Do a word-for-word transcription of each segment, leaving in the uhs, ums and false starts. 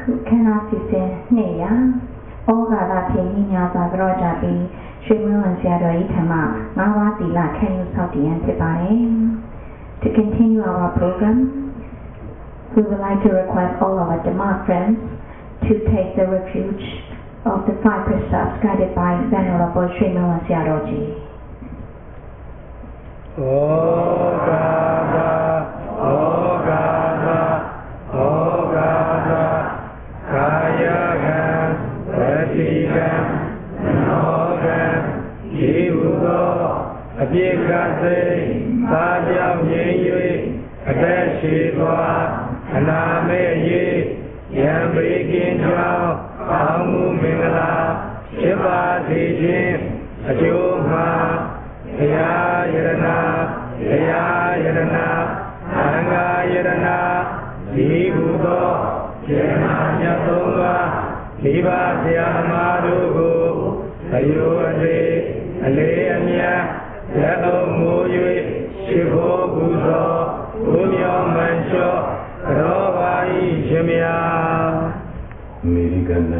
cannot be seen near. All that pain of the Rojabi, she will and Shadow Itama, Mawa Dila, can you solve the antibody? To continue our program, we would like to request all of our Dhamma friends to take the refuge of the five precepts guided by Venerable Sri Mulvan Siaroji. Oh Gada, Oh Gada, Oh Gada, Kayagam, Vatigam, Nogam, Yivudo, Abhikase, Sajam Yingyui, Adeshidwa, Aname Yambrikin Jao, Amu Mingala, Shiva Dijin, Ajuma, Ya Yirana, Ya Yirana, Anga Yirana, Yivudo, Jena Yatunga, Liba Siamarugu, Ayuade, Ale Anya, Yellow Muyu, Shivo Buzo, Unyo Mancho, Rovai Shemia. American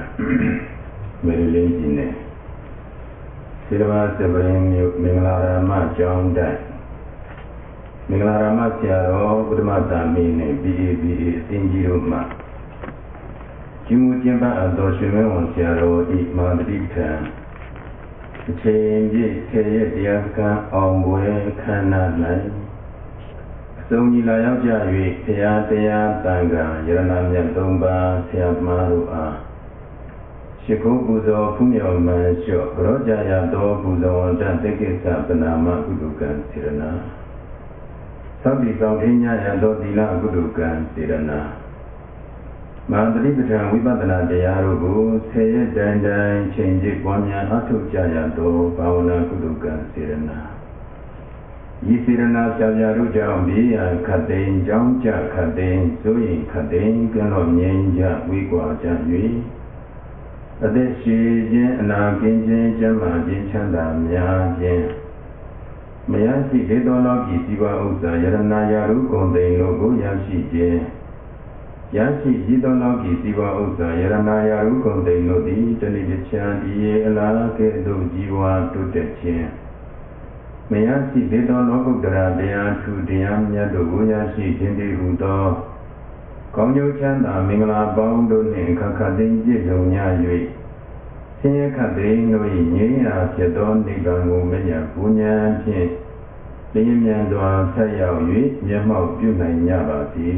Maryland, Silva Severin, Minglarama, John Dye. Minglarama Siaro, Gudmata Mine, B A B A, Sinjiruma. Jimu Jimba, Adoshimu, Siaro, eat Madrita. Change, Kay, Diaka, Omwe, Canada. Sông La Yao Gia Yui, Pia Pia Tanga, Yaranam Yantomba, Siat Marua. Shiko Buzo, Pumio Mansho, Roja Yado Buzo, Janteke Sapanama, Gudukan Sirana. Sabi Saudinya Yado Dila Gudukan Sirana. Mandri Pitan Vipatana Deyarubu, Say Dandan, Change it one year, Atu Jayado, Pauna Gudukan Sirana. Yisirana Sajaru Jambi and Kaden Jamja Kaden Sui Kaden Ganon Yanja Wigwa Janui Adeshi Jen Nagin Jama Jin Chanda Mya Mayasi Gedologi Siva Usa Yarana Yaru Konde Logo Yashi Jen Yashi Jidologi Siva Usa Yarana Yaru Konde Lodi Jani Chandi Ela Kedo Jiwa Tutechen Mayasi Vedon Ogara Dea to Deam Yadu Yashi Tindi Udo Konyo Chanda Mingla Bondo in Kakadin Jidonya Yui Senya Kadin no Yin Piedon Nigangu Menya Punya Pin Lim Yandua Sayao Yui Yamo Puna Yabati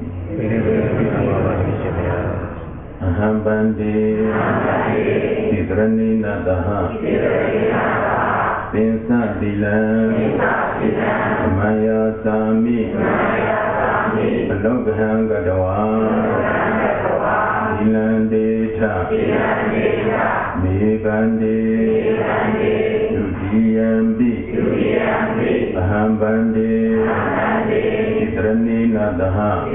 Ahambandi Tidrani Nadaha Pinsa Dilan, Maya Sami, Loghan Gadawa, Dilan Deta, Mibandi, Udiyambi, Ahambandi, Tidrani Nadaha,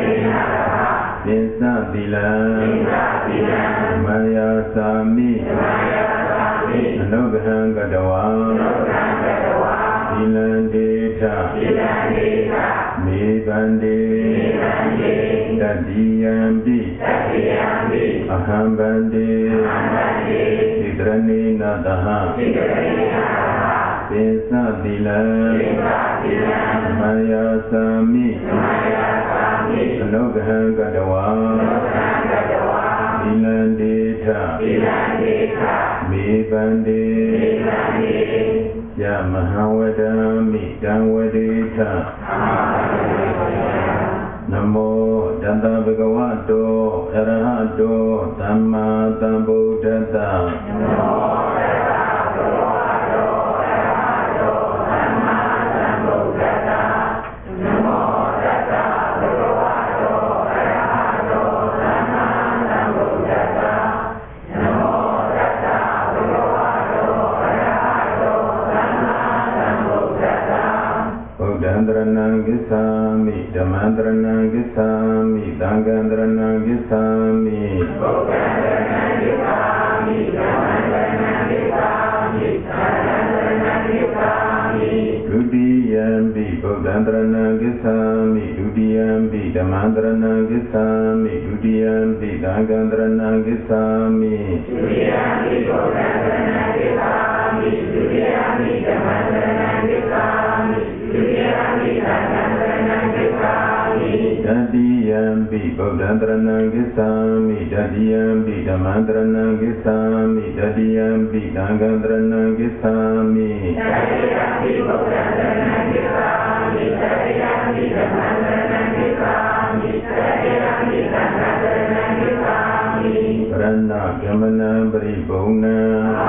Pinsa Dilan, Maya Sami, Loghan Gadawa, Dilan Deta, Mibandi, Dadiyambi, Ahambandi, Tidrani Nadaha, Pinsa Dilan, Maya Sami, Loghan Gadawa, Dilan Deta, Mibandi, Yamahawadami, Danwadita, Namo, Danda Bhagavato, Arahato, Dhamma, Dhambuddhata. Dhamandranang Gisami, Dhamandranang Gisami, Dangandranang Gisami, Dhamandranang Gisami, Dhamandranang Gisami, Dhamandranang Gisami, Dudiyambi, Dhamandranang Gisami, Dudiyambi. Tatiyampi Dhamantaranam Gissami Dutiyampi Dhangantaranam Gissami Dutiyampi Dhangantaranam Gissami Dutiyampi Dhamantaranam Gissami Dutiyampi Dhangantaranam Gissami Tatiyampi Bodhantaranam Gissami Tatiyampi Dhamantaranam Gissami Tatiyampi Dhangantaranam Gissami Tatiyampi Bodhantaranam Gissami Tatiyampi Dhamantaranam Gissami Tatiyampi Dhangantaranam Gissami Prana Gamanam Paribhuna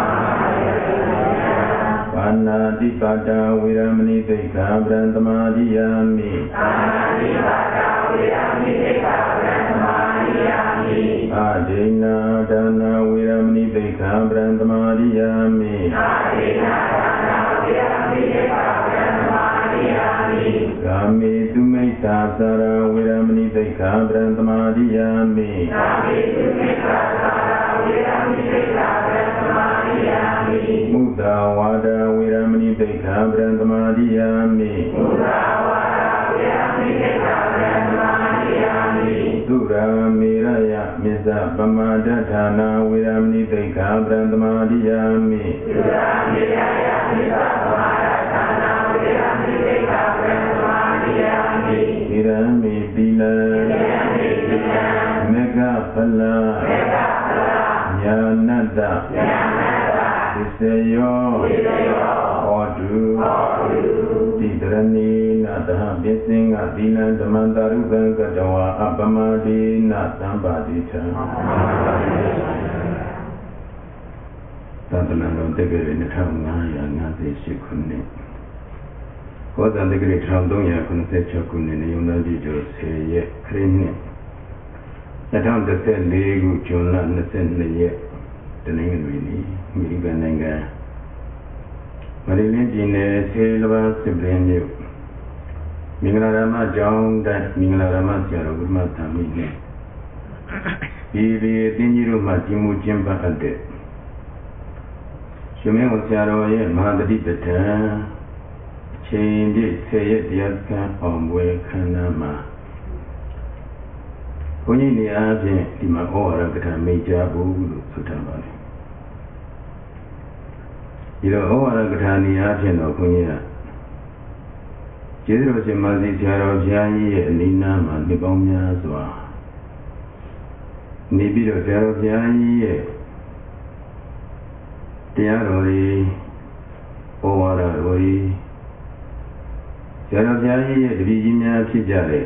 Panadipata Viramani Tekha Brantamadiyami Panadipata Viramani Tekha Brantamadiyami Adena Dana Viramani Tekha Brantamadiyami Adena Dana Viramani Tekha Brantamadiyami Kami Tumeita Sara Viramani Tekha Brantamadiyami Kami Tumeita Sara Viramani Tekha Brantamadiyami Muda Wada Viramani Tekha Brantamadiyami Muda Wada Viramani Tekha Brantamadiyami Sura Miraya Misa Pamadadhana Viramani Tekha Brantamadiyami Sura Miraya Misa Pamadadhana Viramani Tekha Brantamadiyami Virami Pila Virami Pila Mega Phala Mega Phala Yanada Yanada Visayo Visayo Odu Odu Tidrani Nadaha Visinga Dina Dhamantaru Gankadawa Abamadi Nasambadita Tantanando Degari Nitramaya Nazi Shikuni Kodan Degari Tramdonya Kunsechakuni Yunadi Jose Krini Natam the said Legu Juna Nasen the Ningan Miligananga Marilyn Jine Silva Sibrin Mingarama John that Mingarama Sierra Matami Bibi Dingiru Matimu Jimba Ade Shumen Sierra Madadi Beta Chain did say it Yaka on Wakanama When you have in my order that I made Jabu Sutamani. You know, all I got on the Argent of Punya. Jesus in Mazi Jaro Jai and Nina Nibomia Zwa. Nibido Jaro Jai Tiaroi Owara Roi Jaro Jai, the Virginia Chijare.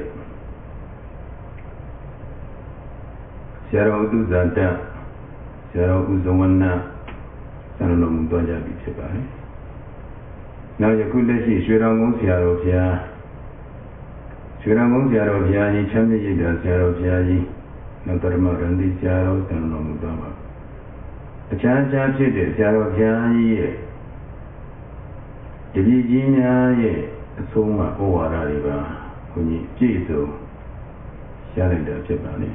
Sero Duzanta, Sero Uzawana, Sanam Doja Bichebari. Now you could let see Shirangong Siaro Pia Shirangong Siaro Pia, Chami, Siaro Piaji, Natarma Randi Siaro, Sanam Dama. A chance of Siaro Piaji, the Virginia, Soma Owara River, Kuni Jizo, Shalida Chebani.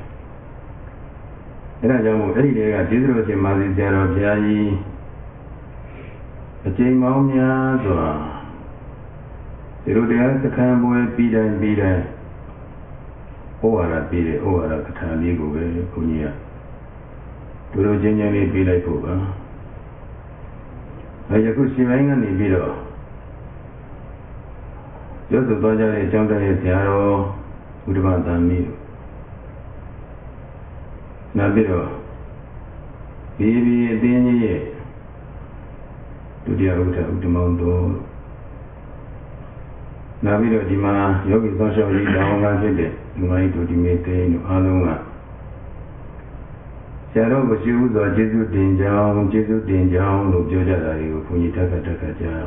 Era jamu eri lega jidro se mazi jaro jayi achei maumya zwa diru de sakhan boy pi dai pi dai owara pi de owara katha li ko be khuni ya duro jin jin li pi lai pho ba ai yaku shi bai nga ni pi do yo so twa ja de chaung de sia ro Udama Dami Nabiro Bibi Dini Dudia Uta Utamando Nabiro Dima Yogi Sasha Yidanga Jede Numai to Dimete no Alunga Saro Bashu or Jesu Dinjang, Jesu Dinjang, no Joja, Punitaka Takaja.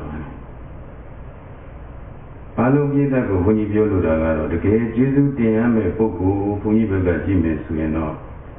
Alu Gita go Punibio Lagaro, the Gay Jesu Diame Poku, Punibaga Jimes Sueno.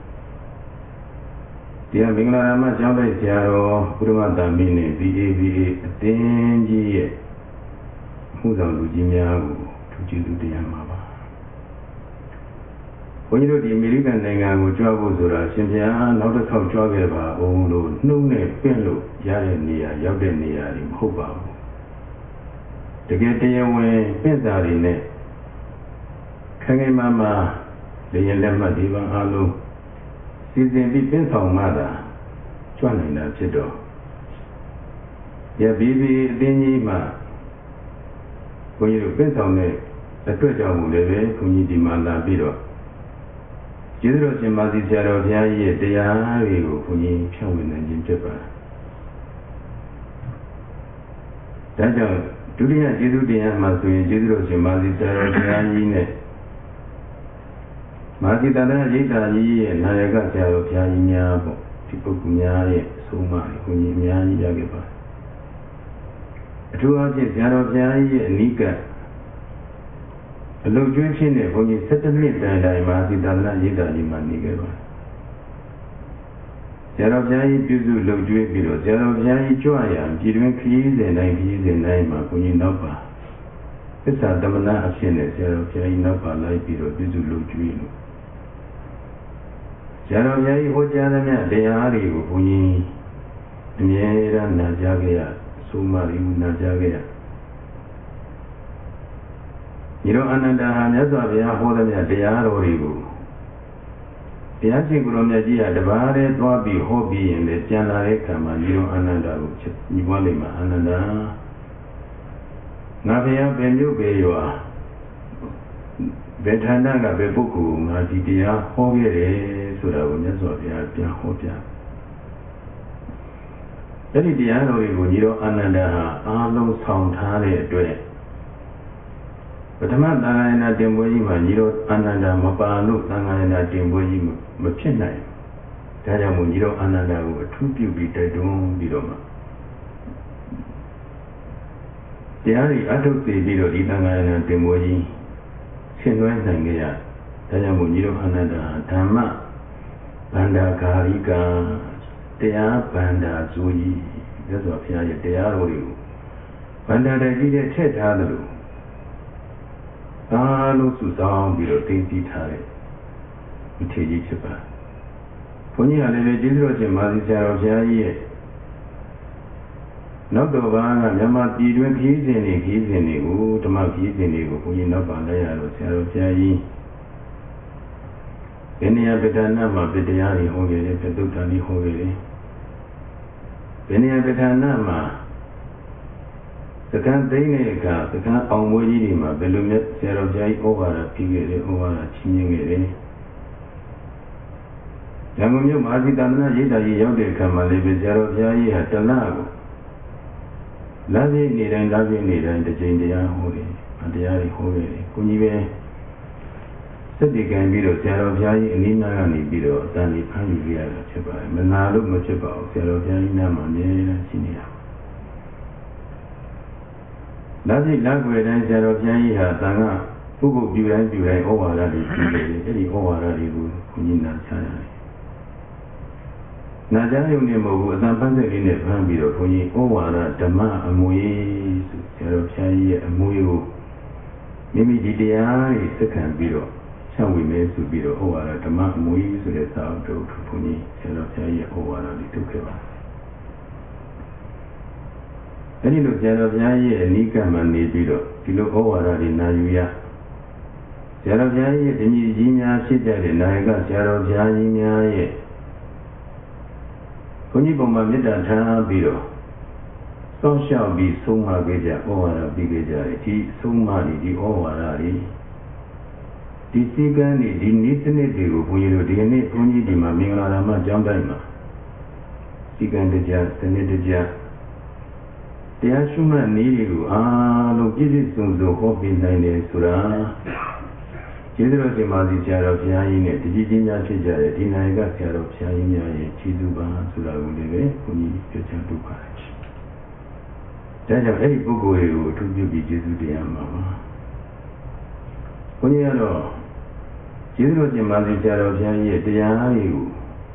Dia Bingarama Jamba Jaro, Purma Damine, B A B A, Denji, who's on Lujimiago, to Jesu Diamaba. When you do the American Nanga, which was Zura, not a top jogger, oh no, no name, Pelo, Yarenia, Yabenia, in Hoba. To get the away, Penzari net. ခိုင်မာမာလေရင်လက်မှတ်ဒီပန်းအားလုံးစီစဉ်ပြီးပြင်ဆောင်မှသာကျွမ်းနိုင်တာဖြစ်တော့ရဘီဘီအတင်းကြီးမှာဘုန်းကြီးတို့ပြင်ဆောင်တဲ့အတွက်ကြောင့်မို့လည်းပဲဘုန်းကြီးဒီမှာလာပြီးတော့ကျေးဇူးတော်ရှင်မာစီဆရာတော်ဘုရားကြီးရဲ့တရားတွေကိုဘုန်းကြီးဖြန့်ဝေနိုင်ခြင်းဖြစ်ပါတယ်ဒါကြောင့်ဒုတိယကျေးဇူးတရားမှာဆိုရင်ကျေးဇူးတော်ရှင်မာစီဆရာတော်ဘုရားကြီးနဲ့မာစီတန်တရာရိတ်တာကြီးရဲ့နာယကဆရာတော်ဘုရားကြီးများပေါ့ဒီပုဂ္ဂိုလ်များရဲ့အဆုံးအမဘုန်းကြီးအများကြီးရခဲ့ပါတယ်အထူးအားဖြင့်ဆရာတော်ဘုရားကြီးရဲ့အနိကအလုပ်ကျွေးဖြစ်တဲ့ဘုန်းကြီး၁၇နှစ်တိုင်တိုင်မာစီတန်တရာရိတ်တာကြီးမှာနေခဲ့ပါတယ်ဆရာတော်ဘုရားကြီးပြုစုလုပ်ကျွေးပြီးတော့ဆရာတော်ဘုရားကြီးကြွရံပြည်တွင်းခရီးစဉ်တိုင်းခရီးစဉ်တိုင်းမှာဘုန်းကြီးနောက်ပါသစ္စာတမနာအဖြစ်နဲ့ဆရာတော်ဘုရားကြီးနောက်ပါလိုက်ပြီးတော့ပြုစုလုပ်ကျွေးလို့ဆရာတော်ဘုရားကြီးဟောကြားသမျှတရားတွေကိုဘုန်းကြီးအမြဲတမ်းနာကြားခဲ့ရဆုံးမရည်နာကြားခဲ့ရညီတော်အနန္ဒာဟာမြတ်စွာဘုရားဟောသမျှတရားတော်တွေကိုဘုရားရှင်ကိုယ်တော်မြတ်ကြီးကတပါးတည်းသွားပြီးဟောပြီးရင်လည်းကျန်လာတဲ့ခါမှာညီတော်အနန္ဒာကိုညီပွားလိမ့်မှာအနန္ဒာငါဘုရားဘယ်မျိုးပဲရွာဘယ်ဌာနကဘယ်ပုဂ္ဂိုလ်ငါဒီတရားဟောခဲ့တယ်ဆိုတာကိုမြတ်စွာဘုရားပြန်ဟောပြအဲ့ဒီတရားတော်တွေကိုညီတော်အနန္ဒာဟာအားလုံးဆောင်ထားတဲ့အတွက်ပထမသံဃာယနာတင်ပွဲကြီးမှာညီတော်အနန္ဒာမပါလို့သံဃာယနာတင်ပွဲကြီးမဖြစ်နိုင်ဒါကြောင့်မို့ညီတော်အနန္ဒာကိုအထူးပြုပြီးတိုက်တွန်းပြီးတော့မှတရားတွေအထုတ်စေပြီးတော့ဒီသံဃာယနာတင်ပွဲကြီးဆင်နွှဲနိုင်ကြရဒါကြောင့်မို့ညီတော်အနန္ဒာဓမ္မဗန္ဒာဂါရိကတရားဗန္ဒာဇူကြီးမြတ်စွာဘုရားရဲ့တရားတော်တွေကိုဗန္ဒာတိုက်ကြီးနဲ့ထည့်ထားသလိုအားလုံးစုဆောင်ပြီးတော့သိသိထားတဲ့ဒီထေကြီးဖြစ်ပါဘုန်းကြီးကလည်းကျေးဇူးတော်ရှင်မာစီဆရာတော်ဘုရားကြီးရဲ့နောက်တော်ဘာကမြန်မာပြည်တွင်းခီးစဉ်တွေခီးစဉ်တွေကိုဓမ္မခီးစဉ်တွေကိုဘုန်းကြီးနောက်ပါလိုက်ရတော့ဆရာတော်ဘုရားကြီးဘယ်နေရာဗေဒနာမှာပြတရားတွေဟောခဲ့တယ်ပြသုတ္တန်တွေဟောခဲ့တယ်ဘယ်နေရာဗေဒနာမှာသက္ကန့်သိမ့်တဲ့အခါသက္ကန့်အောင်မွေးကြီးတွေမှာဘယ်လိုမျိုးဆရာတော်ဘုရားကြီးဩဝါဒပြီးခဲ့တယ်ဩဝါဒချင်းချင်းခဲ့တယ်ရန်ကုန်မြို့မဟာစီတန္တနာရိပ်သာကြီးရောက်တဲ့အခါမှာလည်းဆရာတော်ဘုရားကြီးဟာတလကိုလာပြည့်နေတိုင်းလာပြည့်နေတိုင်းတစ်ချိန်တရားဟောတယ်တရားတွေဟောခဲ့တယ်ကိုကြီးပဲစက်တီကံပြီးတော့ဆရာတော်ဘုရားကြီးအနည်းနာကနေပြီးတော့အတန်ကြီးဖမ်းယူရတာဖြစ်ပါတယ်မနာလို့မဖြစ်ပါဘူးဆရာတော်ဘုရားကြီးနာမှာအမြဲတမ်းရှိနေတာလာပြည့်လာွယ်တိုင်းဆရာတော်ဘုရားကြီးဟာတန်ခါပုဂ္ဂိုလ်ပြူတိုင်းပြူတိုင်းဩဝါဒတွေပြီးတယ်အဲ့ဒီဩဝါဒတွေကိုဘုန်းကြီးနာချရတယ်နာကြားရုံနဲ့မဟုတ်ဘူးအတန်ဖန်ဆက်လေးနဲ့ဖမ်းပြီးတော့ဘုန်းကြီးဩဝါဒဓမ္မအမွေဆိုဆရာတော်ဘုရားကြီးရဲ့အမွေကိုမိမိဒီတရားတွေစက္ကန့်ပြီးတော့ချဝေမဲဆိုပြီးတော့ဩဝါဒဓမ္မအမွေဆိုတဲ့စာအုပ်တို့ဘုန်းကြီးဆရာတော်ဘုရားကြီးရဲ့ဩဝါဒတွေထုတ်ခဲ့ပါအဲဒီလိုဆရာတော်ဘုရားရဲ့အနိကမှနေပြီးတော့ဒီလိုဩဝါဒတွေနာယူရဆရာတော်ဘုရားရဲ့တမီကြီးများဖြစ်တဲ့နာယကဆရာတော်ဘုရားကြီးများရဲ့ဘုန်းကြီးပုံမှာမေတ္တာထားပြီးတော့စောင့်ရှောက်ပြီးဆုံးမခဲ့ကြဩဝါဒပြီးခဲ့ကြတယ်ဒီဆုံးမတွေဒီဩဝါဒတွေဒီစီကံတွေဒီနည်းစနစ်တွေကိုဘုန်းကြီးတို့ဒီနေ့ဘုန်းကြီးဒီမှာမင်္ဂလာဓမ္မကျောင်းတိုင်းမှာစီကံတရားစနစ်တရားတရားရှုမှတ်နည်းတွေကိုအားလုံးပြည့်ပြည့်စုံစုံဟောပြနိုင်တယ်ဆိုတာကျေးဇူးတော်ရှင်မာစီဆရာတော်ဘုရားကြီးနဲ့တကြီးချင်းများဖြစ်ကြတဲ့ဒီနာယကဆရာတော်ဘုရားကြီးများရဲ့ကျေးဇူးပါဆိုတာကိုလည်းပဲဘုန်းကြီးပြောချင်တူပါတယ်။ဒါကြောင့်အဲ့ဒီပုဂ္ဂိုလ်တွေကိုအထူးပြုပြီးကျေးဇူးတရားမှာပါ။ဘုန်းကြီးကတော့ကျေးဇူးတော်ရှင်မာစီဆရာတော်ဘုရားကြီးရဲ့တရားတွေကို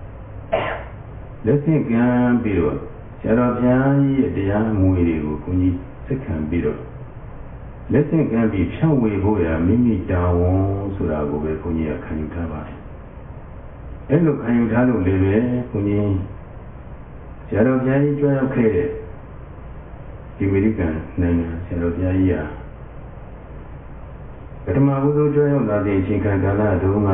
လက်ဆင့်ကမ်းပြီးတော့ဆရာတော်ဘုရားကြီးရဲ့တရားမူတွေကိုဘုန်းကြီးစက္ကန့်ပြီးတော့လက်ဆင့်ကမ်းပြီးဖြန့်ဝေဖို့ရမိမိတာဝန်ဆိုတာကိုပဲဘုန်းကြီးကခံယူထားပါတယ်။အဲ့လိုခံယူထားလို့လည်းပဲဘုန်းကြီးဆရာတော်ဘုရားကြီးကြွရောက်ခဲ့တဲ့ဒီအမေရိကန်နိုင်ငံဆရာတော်ဘုရားကြီးဟာပထမဦးဆုံးကြွရောက်လာတဲ့အချိန်ခါကာလတုန်းက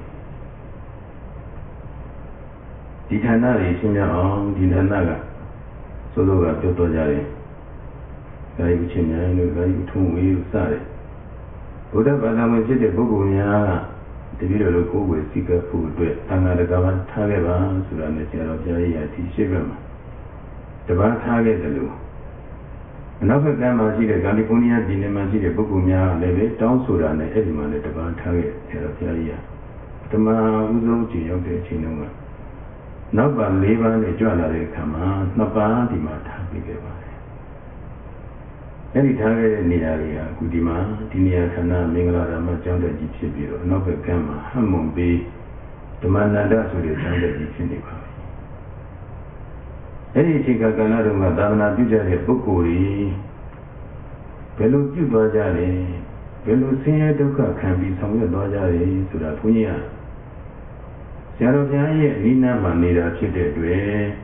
ဒီဌာနတွေရှင်းပြအောင်ဒီဌာနကသို့သောကပြောတော်ကြတယ်။ဒါကြီးချင်းများလို့ဒါကြီးထုံးဝေးစတဲ့ဘုရားဘာသာဝင်ဖြစ်တဲ့ပုဂ္ဂိုလ်များကတပည့်တော်တို့ကိုယ်ဝေစိကဖို့အတွက်သံဃာတကားထားခဲ့ပါဆိုတာနဲ့ဆရာတော်ဘုရားကြီးကဒီရှိဘက်မှာတပန်းထားခဲ့တယ်လို့အနောက်ဘက်ကမှာရှိတဲ့ကယ်လီဖိုးနီးယားပြည်နယ်မှာရှိတဲ့ပုဂ္ဂိုလ်များလည်းပဲတောင်းဆိုတာနဲ့အဲ့ဒီမှာလည်းတပန်းထားခဲ့ဆရာတော်ဘုရားကြီးကဓမ္မဥဆုံးကြည်ရောက်တဲ့အချိန်တုန်းကနောက်ပါ၄ပါးနဲ့ကြွလာတဲ့အခါမှာနှစ်ပါးဒီမှာထားပြီးခဲ့ပါတယ်။အဲ့ဒီထားခဲ့တဲ့နေရာတွေကအခုဒီမှာဒီနေရာခန္ဓာမင်္ဂလာဓမ္မကျောင်းတက်ကြီးဖြစ်ပြီးတော့နောက်ဘက်ကမှာဟမ္မုံပေးဓမ္မနန္ဒဆိုတဲ့ကျောင်းတက်ကြီးဖြစ်နေပါပြီ။အဲ့ဒီအချိန်ကကာလတုန်းကသာသနာပြုကြတဲ့ပုဂ္ဂိုလ်တွေဘယ်လိုပြုသွားကြလဲဘယ်လိုဆင်းရဲဒုက္ခခံပြီးဆောင်ရွက်သွားကြလဲဆိုတာဘုန်းကြီးကဆရာတော်ဘုရားရဲ့အနိနာမှာနေတာဖြစ်တဲ့အတွက်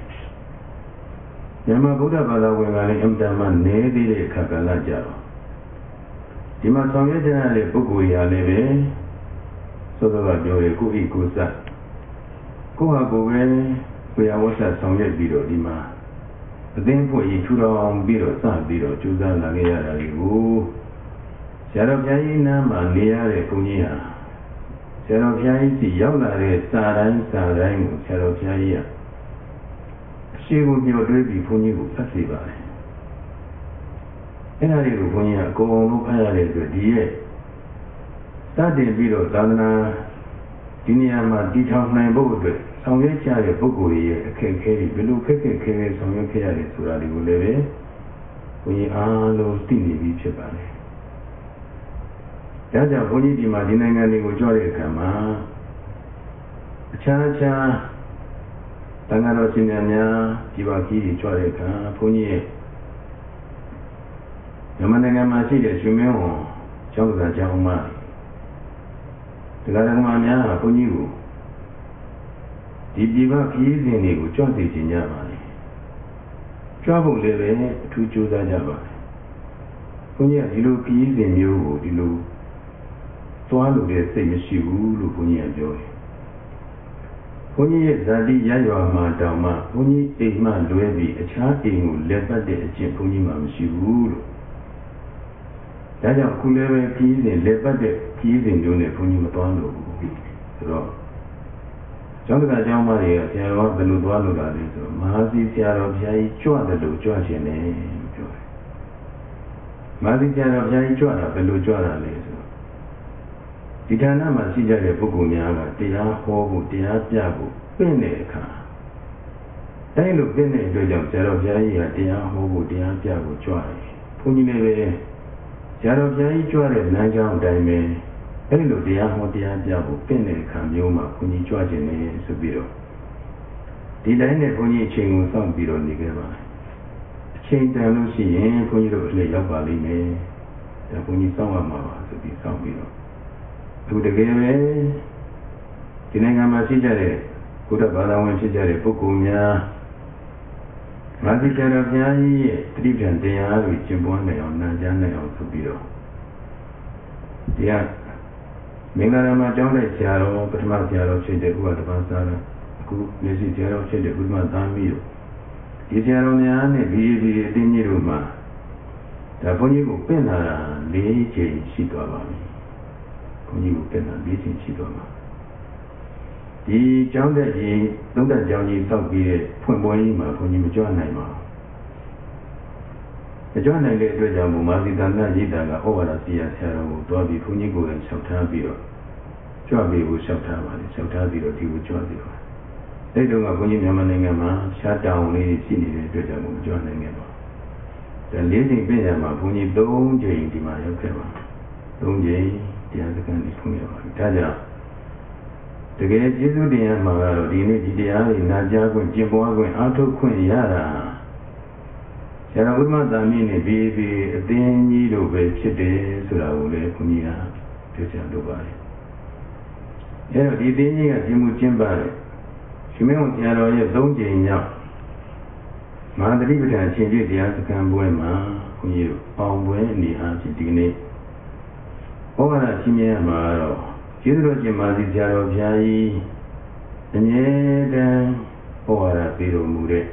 မြန်မာဗုဒ္ဓဘာသာဝင်ကလည်းအမှန်တမ်းနေသေးတဲ့အခါကလည်းကြတော့ဒီမှာဆောင်ရွက်ကြတဲ့ပုဂ္ဂိုလ်ရာလည်းပဲသောသောကပြောရကိုဤကိုစကိုဟာကိုပဲဝေယဝဆဆောင်ရွက်ပြီးတော့ဒီမှာအသိဖို့ရထူထောင်ပြီးတော့စပြီးတော့ကြိုးစားလာခဲ့ရတာကိုဆရာတော်ဘုရားကြီးနားမှာနေရတဲ့ဘုန်းကြီးဟာဆရာတော်ဘုရားကြီးစီရောက်လာတဲ့စာတိုင်းစာတိုင်းကိုဆရာတော်ဘုရားကြီးကအရှိကိုမျှော်တွေးပြီးဘုန်းကြီးကိုဖတ်စေပါတယ်အဲ့ဒါတွေကိုဘုန်းကြီးကအကုန်လုံးဖတ်ရတဲ့အတွက်ဒီရဲ့စတင်ပြီးတော့သာသနာဒီနေရာမှာတည်ထောင်နိုင်ဖို့အတွက်ဆောင်ရွက်ကြတဲ့ပုဂ္ဂိုလ်ရဲ့အခက်အခဲတွေဘယ်လိုခက်ခဲခဲခဲဆောင်ရွက်ခဲ့ရတယ်ဆိုတာတွေကိုလည်းပဲဘုန်းကြီးအားလုံးသိနေပြီဖြစ်ပါတယ်ဒါကြောင့်ဘုန်းကြီးဒီမှာဒီနိုင်ငံတွေကိုကြွတဲ့အခါမှာအခြားအခြားတန်ခါတော်ရှင်များဒီပါကြီးတွေကြွတဲ့အခါဘုန်းကြီးရဲ့မြန်မာနိုင်ငံမှာရှိတဲ့ရွှေမင်းဝန်ကျောင်းသားကျောင်းမတရားဓမ္မများကဘုန်းကြီးကိုဒီဒီပါကြီးစဉ်တွေကိုကြွသိခြင်းကြပါလေကြွဖို့လည်းပဲအထူးကြိုးစားကြပါလေဘုန်းကြီးကဒီလိုကြီးစဉ်မျိုးကိုဒီလိုသွားလို့တဲ့စိတ်မရှိဘူးလို့ဘုန်းကြီးကပြောတယ်။ဘုန်းကြီးရဲ့ဇာတိရရွာမှာတောင်မှဘုန်းကြီးအိမ်မှလွဲပြီးအခြားအိမ်ကိုလက်ပတ်တဲ့အကျင့်ဘုန်းကြီးမှမရှိဘူးလို့။ဒါကြောင့်ခုလည်းပဲကြီးစဉ်လက်ပတ်တဲ့ကြီးစဉ်မျိုးနဲ့ဘုန်းကြီးမသွားလို့ဘူး။ဆိုတော့ကျောင်းသားကျောင်းမတွေကဆရာတော်ကဘယ်လိုသွားလို့လာလဲဆိုတော့မဟာစီဆရာတော်ဘုရားကြီးကြွတယ်လို့ကြွရှင်တယ်လို့ပြောတယ်။မဟာစီဆရာတော်ဘုရားကြီးကြွတာဘယ်လိုကြွတာလဲဒီဌာနမှာရှိကြတဲ့ပုဂ္ဂိုလ်များကတရားဟောဖို့တရားပြဖို့ပြင့်တဲ့အခါအဲလိုပြင့်တဲ့အတွက်ကြောင့်ဆရာတော်ဘုရားကြီးကတရားဟောဖို့တရားပြဖို့ကြွတယ်။ဘုန်းကြီးလည်းပဲဆရာတော်ဘုရားကြီးကြွတဲ့လမ်းကြောင်းအတိုင်းပဲအဲလိုတရားဟောတရားပြဖို့ပြင့်တဲ့အခါမျိုးမှာဘုန်းကြီးကြွခြင်းနဲ့ဆိုပြီးတော့ဒီတိုင်းနဲ့ဘုန်းကြီးအချိန်ကိုစောင့်ပြီးတော့နေခဲ့ပါတယ်။အချိန်တန်လို့ရှိရင်ဘုန်းကြီးတို့အလှည့်ရောက်ပါလိမ့်မယ်။ဒါဘုန်းကြီးစောင့်ရမှာပါဆိုပြီးစောင့်ပြီးတော့သူတကယ်ပဲဒီနိုင်ငံမှာရှိကြတဲ့ဘုရားဘာသာဝင်ဖြစ်ကြတဲ့ပုဂ္ဂိုလ်များမာသီဆရာတော်ဘုရားကြီးရဲ့တတိပ္ပံတရားတွေကျင့်ပွားနိုင်အောင်နာကြားနိုင်အောင်ဆိုပြီးတော့တရားမင်္ဂလာမှာကျောင်းတဲ့ဆရာတော်ပထမဆရာတော်ဖြစ်တဲ့ဥပဒပါစာတော်အခုမျက်စိဆရာတော်ဖြစ်တဲ့ဥပမာသားမီးတို့ဒီဆရာတော်များနဲ့ဒီဒီအတင်းကြီးတို့မှာဒါဘုန်းကြီးကိုပြင်လာတာ၄ချိန်ရှိသွားပါပြီဘုန်းကြီးကိုပြန်လာပြီးချင်းရှိတော့မှာဒီကျောင်းတဲ့ကြီးသုံးသက်ကျောင်းကြီးစောက်ပြီးတဲ့ဖွင့်ပွဲကြီးမှာဘုန်းကြီးမကြွနိုင်ပါဘူးမကြွနိုင်တဲ့အတွက်ကြောင့်ဘုမာသီတနာရိတာကဩဝါဒဆရာဆရာတော်ကိုတွားပြီးဘုန်းကြီးကိုလည်းလျှောက်ထားပြီးတော့ကြွပြီးကိုလျှောက်ထားပါလေလျှောက်ထားပြီးတော့ဒီကိုကြွပြီးပါအဲ့တုန်းကဘုန်းကြီးမြန်မာနိုင်ငံမှာရှားတောင်လေးရှိနေတဲ့အတွက်ကြောင့်မကြွနိုင်ခဲ့ပါဘူးဒါ၄ချိန်ပြင်ရမှာဘုန်းကြီး၃ချိန်ဒီမှာရောက်ခဲ့ပါ၃ချိန်တရားစခန်းကြီးဖွင့်ရပါပြီ။ဒါကြောင့်တကယ်ကျေးဇူးတင်ရမှာကတော့ဒီနေ့ဒီတရားတွေနာကြားခွင့်ကျင့်ပွားခွင့်အားထုတ်ခွင့်ရတာဆရာတော်ဥပမာသာမီးနဲ့ပြီးပြီးအသင်းကြီးတို့ပဲဖြစ်တယ်ဆိုတာကိုလည်းဘုန်းကြီးကပြောချင်လို့ပါတယ်။အဲတော့ဒီအသင်းကြီးကဒီမှုကျင့်ပါတယ်။ရှင်မင်းဆရာတော်ရဲ့သုံးကြိမ်မြောက်မဟာသတိပဋ္ဌာန်ရှင်ပြည့်တရားစခန်းပွဲမှာဘုန်းကြီးတို့အောင်ပွဲအနေအားဖြင့်ဒီနေ့ဩဝါဒရှင်းပြမှာတော့ကျေးဇူးတော်ရှင်မာသီဆရာတော်ဘုရားကြီးအမြဲတမ်းဩဝါဒပေးတော်မူတဲ့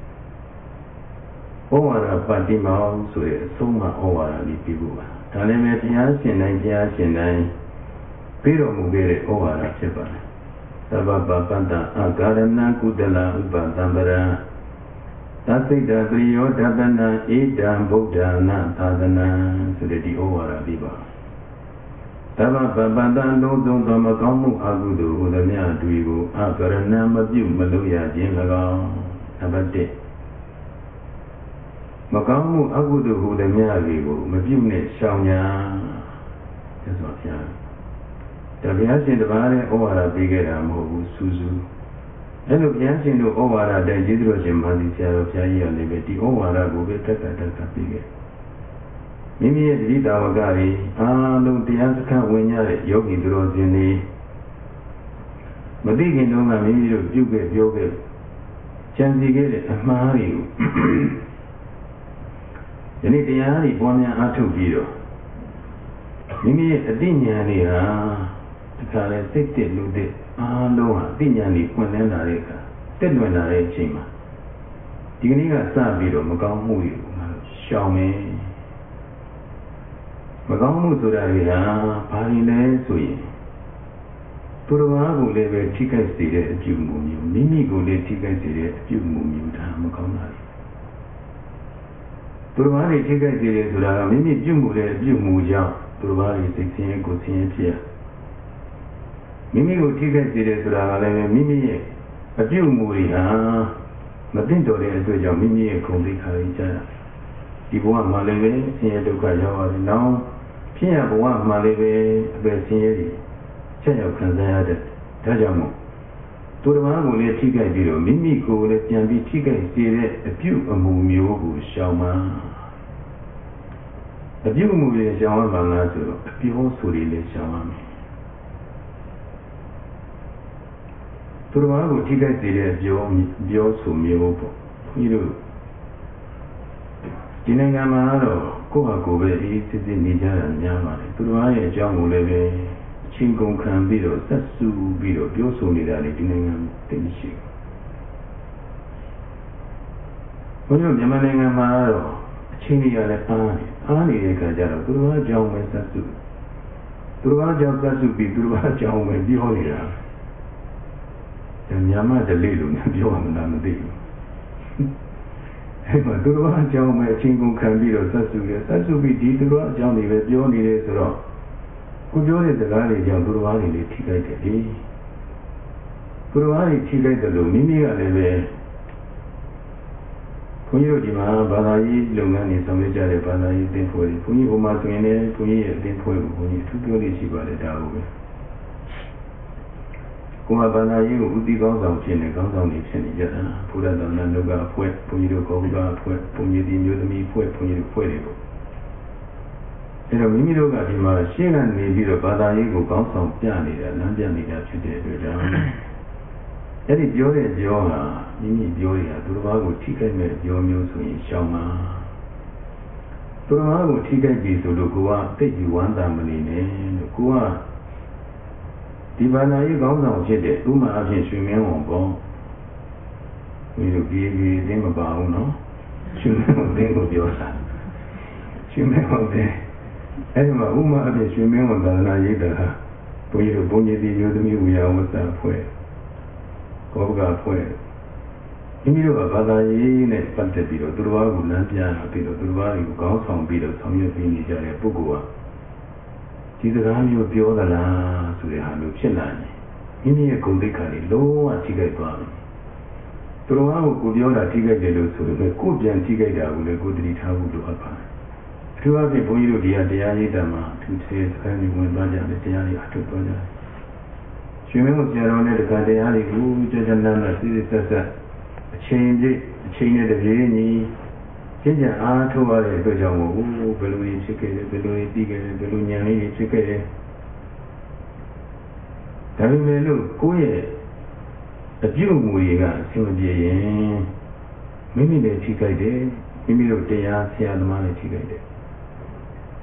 ဩဝါဒပါတိမောဆိုတဲ့အဆုံးအမဩဝါဒလေးပြဖို့ပါဒါလည်းပဲဘုရားရှင်တိုင်းဘုရားရှင်တိုင်းပေးတော်မူခဲ့တဲ့ဩဝါဒဖြစ်ပါတယ်သဗ္ဗပပန္တအာဂရဏကုတလဥပသံပရံသသိတပရိယောဓပနံဧတံဗုဒ္ဓနာသာသနံဆိုတဲ့ဒီဩဝါဒလေးပါသဗ္ဗပပန္တလုံးစုံသောမကောင်းမှုအကုသိုလ်ဟူသည်များတွေကိုအာဂရဏမပြုမလုပ်ရခြင်း၎င်းနံပါတ်တစ်မကောင်းမှုအကုသိုလ်ဟူသည်များတွေကိုမပြုနဲ့ရှောင်ညာသက်စွာဘုရားဒါဘုရားရှင်တပါးနဲ့ဩဝါဒပေးခဲ့တာမဟုတ်ဘူးစူးစူးအဲ့လိုဘုရားရှင်တို့ဩဝါဒတဲ့ကျေးဇူးတော်ရှင်မာသီဆရာတော်ဘုရားကြီးကလည်းပဲဒီဩဝါဒကိုပဲတက်တက်တက်တက်ပေးခဲ့မိမိရဲ့တတိတာဝကတွေအားလုံးတရားစခန်းဝင်ကြတဲ့ယောဂီသူတော်စင်တွေမသိခင်တုန်းကမိမိတို့ပြုခဲ့ပြောခဲ့ကြံစည်ခဲ့တဲ့အမှားတွေကိုယနေ့တရားတွေပေါ်များအားထုတ်ပြီးတော့မိမိရဲ့အသိဉာဏ်တွေဟာဒီခါလဲစိတ်တည်လူတည်အားလုံးဟာအသိဉာဏ်တွေပွင့်လင်းလာတဲ့အခါတက်လွင်လာတဲ့အချိန်မှာဒီကနေ့ကစပြီးတော့မကောင်းမှုတွေကိုရှောင်မယ်မကောင်းမှုဆိုတာတွေဟာဘာတွေလဲဆိုရင်သူတော်ဘာကိုလည်းပဲထိခိုက်စေတဲ့အပြုအမူမျိုးမိမိကိုလည်းထိခိုက်စေတဲ့အပြုအမူမျိုးဒါမကောင်းတာသူတော်ဘာတွေထိခိုက်စေတယ်ဆိုတာကမိမိပြုမှုတဲ့အပြုအမူကြောင့်သူတော်ဘာတွေစိတ်ဆင်းရဲကိုယ်ဆင်းရဲဖြစ်မိမိကိုထိခိုက်စေတယ်ဆိုတာကလည်းမိမိရဲ့အပြုအမူတွေဟာမသိတော်တဲ့အတွက်ကြောင့်မိမိရဲ့ဂုဏ်သိက္ခာတွေကြားဒီဘဝမှာလည်းပဲဆင်းရဲဒုက္ခရောက်ရတယ်။နောက်ဖြစ်ရဘဝမှာလည်းပဲအပယ်ဆင်းရဲတွေချက်ရောက်ခံစားရတဲ့ဒါကြောင့်မို့သူတော်ဘာကိုလည်းထိခိုက်ပြီးတော့မိမိကိုယ်လည်းပြန်ပြီးထိခိုက်စေတဲ့အပြုအမူမျိုးကိုရှောင်ပါအပြုအမူတွေရှောင်ရပါလားဆိုတော့အပြောဆိုတွေလည်းရှောင်ရမယ်သူတော်ဘာကိုထိခိုက်စေတဲ့ပြောပြောဆိုမျိုးပေါ့ဘုန်းကြီးတို့ဒီနိုင်ငံမှာတော့ကိုယ့်ဟာကိုယ်ပဲအေးစစ်စစ်နေကြတာများပါတယ်သူတော်ဘာရဲ့အကြောင်းကိုလည်းပဲအချင်းကုန်ခံပြီးတော့ဆက်စုပြီးတော့ပြောဆိုနေတာလေဒီနိုင်ငံတည်ရှိဘုန်းကြီးမြန်မာနိုင်ငံမှာတော့အချင်းကြီးရလည်းအားနေအားနေတဲ့အခါကျတော့သူတော်ဘာအကြောင်းပဲဆက်စုသူတော်ဘာအကြောင်းဆက်စုပြီးသူတော်ဘာအကြောင်းပဲပြောနေတာမြန်မာတလေးလို့ပြောရမှာမသိဘူးအဲ့မှာသူတော်ဘာအကြောင်းပဲအချင်းကုန်ခံပြီးတော့ဆက်စုတယ်ဆက်စုပြီးဒီသူတော်အကြောင်းတွေပဲပြောနေတယ်ဆိုတော့ကိုပြောတဲ့စကားတွေကြောင့်သူတော်ဘာတွေလေးထိခိုက်တယ်လေသူတော်ဘာတွေထိခိုက်တယ်လို့မိမိကလည်းပဲဘုန်းကြီးတို့ဒီမှာဘာသာရေးလုပ်ငန်းတွေဆောင်ရွက်ကြတဲ့ဘာသာရေးသင်ဖွဲ့တွေဘုန်းကြီးဟိုမှာဆိုရင်လည်းဘုန်းကြီးရဲ့သင်ဖွဲ့ကိုဘုန်းကြီးသူပြောလို့ရှိပါတယ်ဒါကိုပဲကိုယ်ကဘာသာရေးကိုဥတီကောင်းဆောင်ဖြစ်နေကောင်းဆောင်နေဖြစ်နေကြတာဘုရားတော်နာလောကအဖွဲ့ဘုန်းကြီးတို့ကောကအဖွဲ့ဘုန်းကြီးဒီမျိုးသမီးအဖွဲ့ဘုန်းကြီးတို့ဖွဲ့တွေပေါ့အဲတော့မိမိတို့ကဒီမှာရှင်းကနေပြီးတော့ဘာသာရေးကိုကောင်းဆောင်ပြနေတာလမ်းပြနေတာဖြစ်တဲ့အတွက်ကြောင့်အဲ့ဒီပြောတဲ့ပြောဟာမိမိပြောရတာသူတစ်ပါးကိုထိခိုက်မဲ့ပြောမျိုးဆိုရင်ရှောင်ပါသူတစ်ပါးကိုထိခိုက်ပြီဆိုလို့ကိုကတိတ်ပြီးဝမ်းသာမနေနဲ့လို့ကိုကဒီဘာသာရေးကောင်းဆောင်ဖြစ်တဲ့ဥမာအဖြစ်ရွှေမင်းဝန်ပေါ့ဒီလိုပြေးပြေးသိမပါဘူးနော်ရွှေမင်းဝန်တင်းကိုပြောတာရွှေမင်းဝန်တင်းအဲ့ဒီမှာဥမာအဖြစ်ရွှေမင်းဝန်သာသနာရေးတာဘုန်းကြီးတို့ဘုန်းကြီးဒီမျိုးသမီးဝေယဝဆာဖွဲ့ကောကဖွဲ့မိမိတို့ကဘာသာရေးနဲ့ပတ်သက်ပြီးတော့သူတော်ဘာကိုလမ်းပြပြီးတော့သူတော်ဘာကိုကောင်းဆောင်ပြီးတော့ဆောင်ရွက်ပြီးနေကြတဲ့ပုဂ္ဂိုလ်ကဒီစကားမျိုးပြောသလားဆိုတဲ့ဟာမျိုးဖြစ်လာရင်မိမိရဲ့ဂုဏ်သိက္ခာတွေလုံးဝထိခိုက်သွားတယ်။သူတော်ဘာကိုကိုပြောတာထိခိုက်တယ်လို့ဆိုတော့ကိုပြန်ထိခိုက်တာကိုလည်းကိုတတိထားဖို့လိုအပ်ပါတယ်။အထူးအဖြင့်ဘုန်းကြီးတို့ဒီဟာတရားရေးတာမှာသူစေစကားမျိုးဝင်သွားကြတယ်တရားတွေအထုတ်သွားကြတယ်။ရှင်မင်းတို့ဆရာတော်နဲ့တခါတရားတွေကိုကြကြနန်းနန်းစိစိဆက်ဆက်အချိန်ပြည့်အချိန်နဲ့တပြေးညီကျင့်ကြံအားထုတ်ရတဲ့အတွက်ကြောင့်မို့ဘယ်လိုကြီးဖြစ်ခဲ့တယ်ဘယ်လိုကြီးပြီးခဲ့တယ်ဘယ်လိုဉာဏ်လေးကြီးဖြစ်ခဲ့တယ်ဒါပေမဲ့လို့ကိုယ့်ရဲ့အပြုအမူတွေကအဆင်မပြေရင်မိမိလည်းထိခိုက်တယ်မိမိတို့တရားဆရာသမားလည်းထိခိုက်တယ်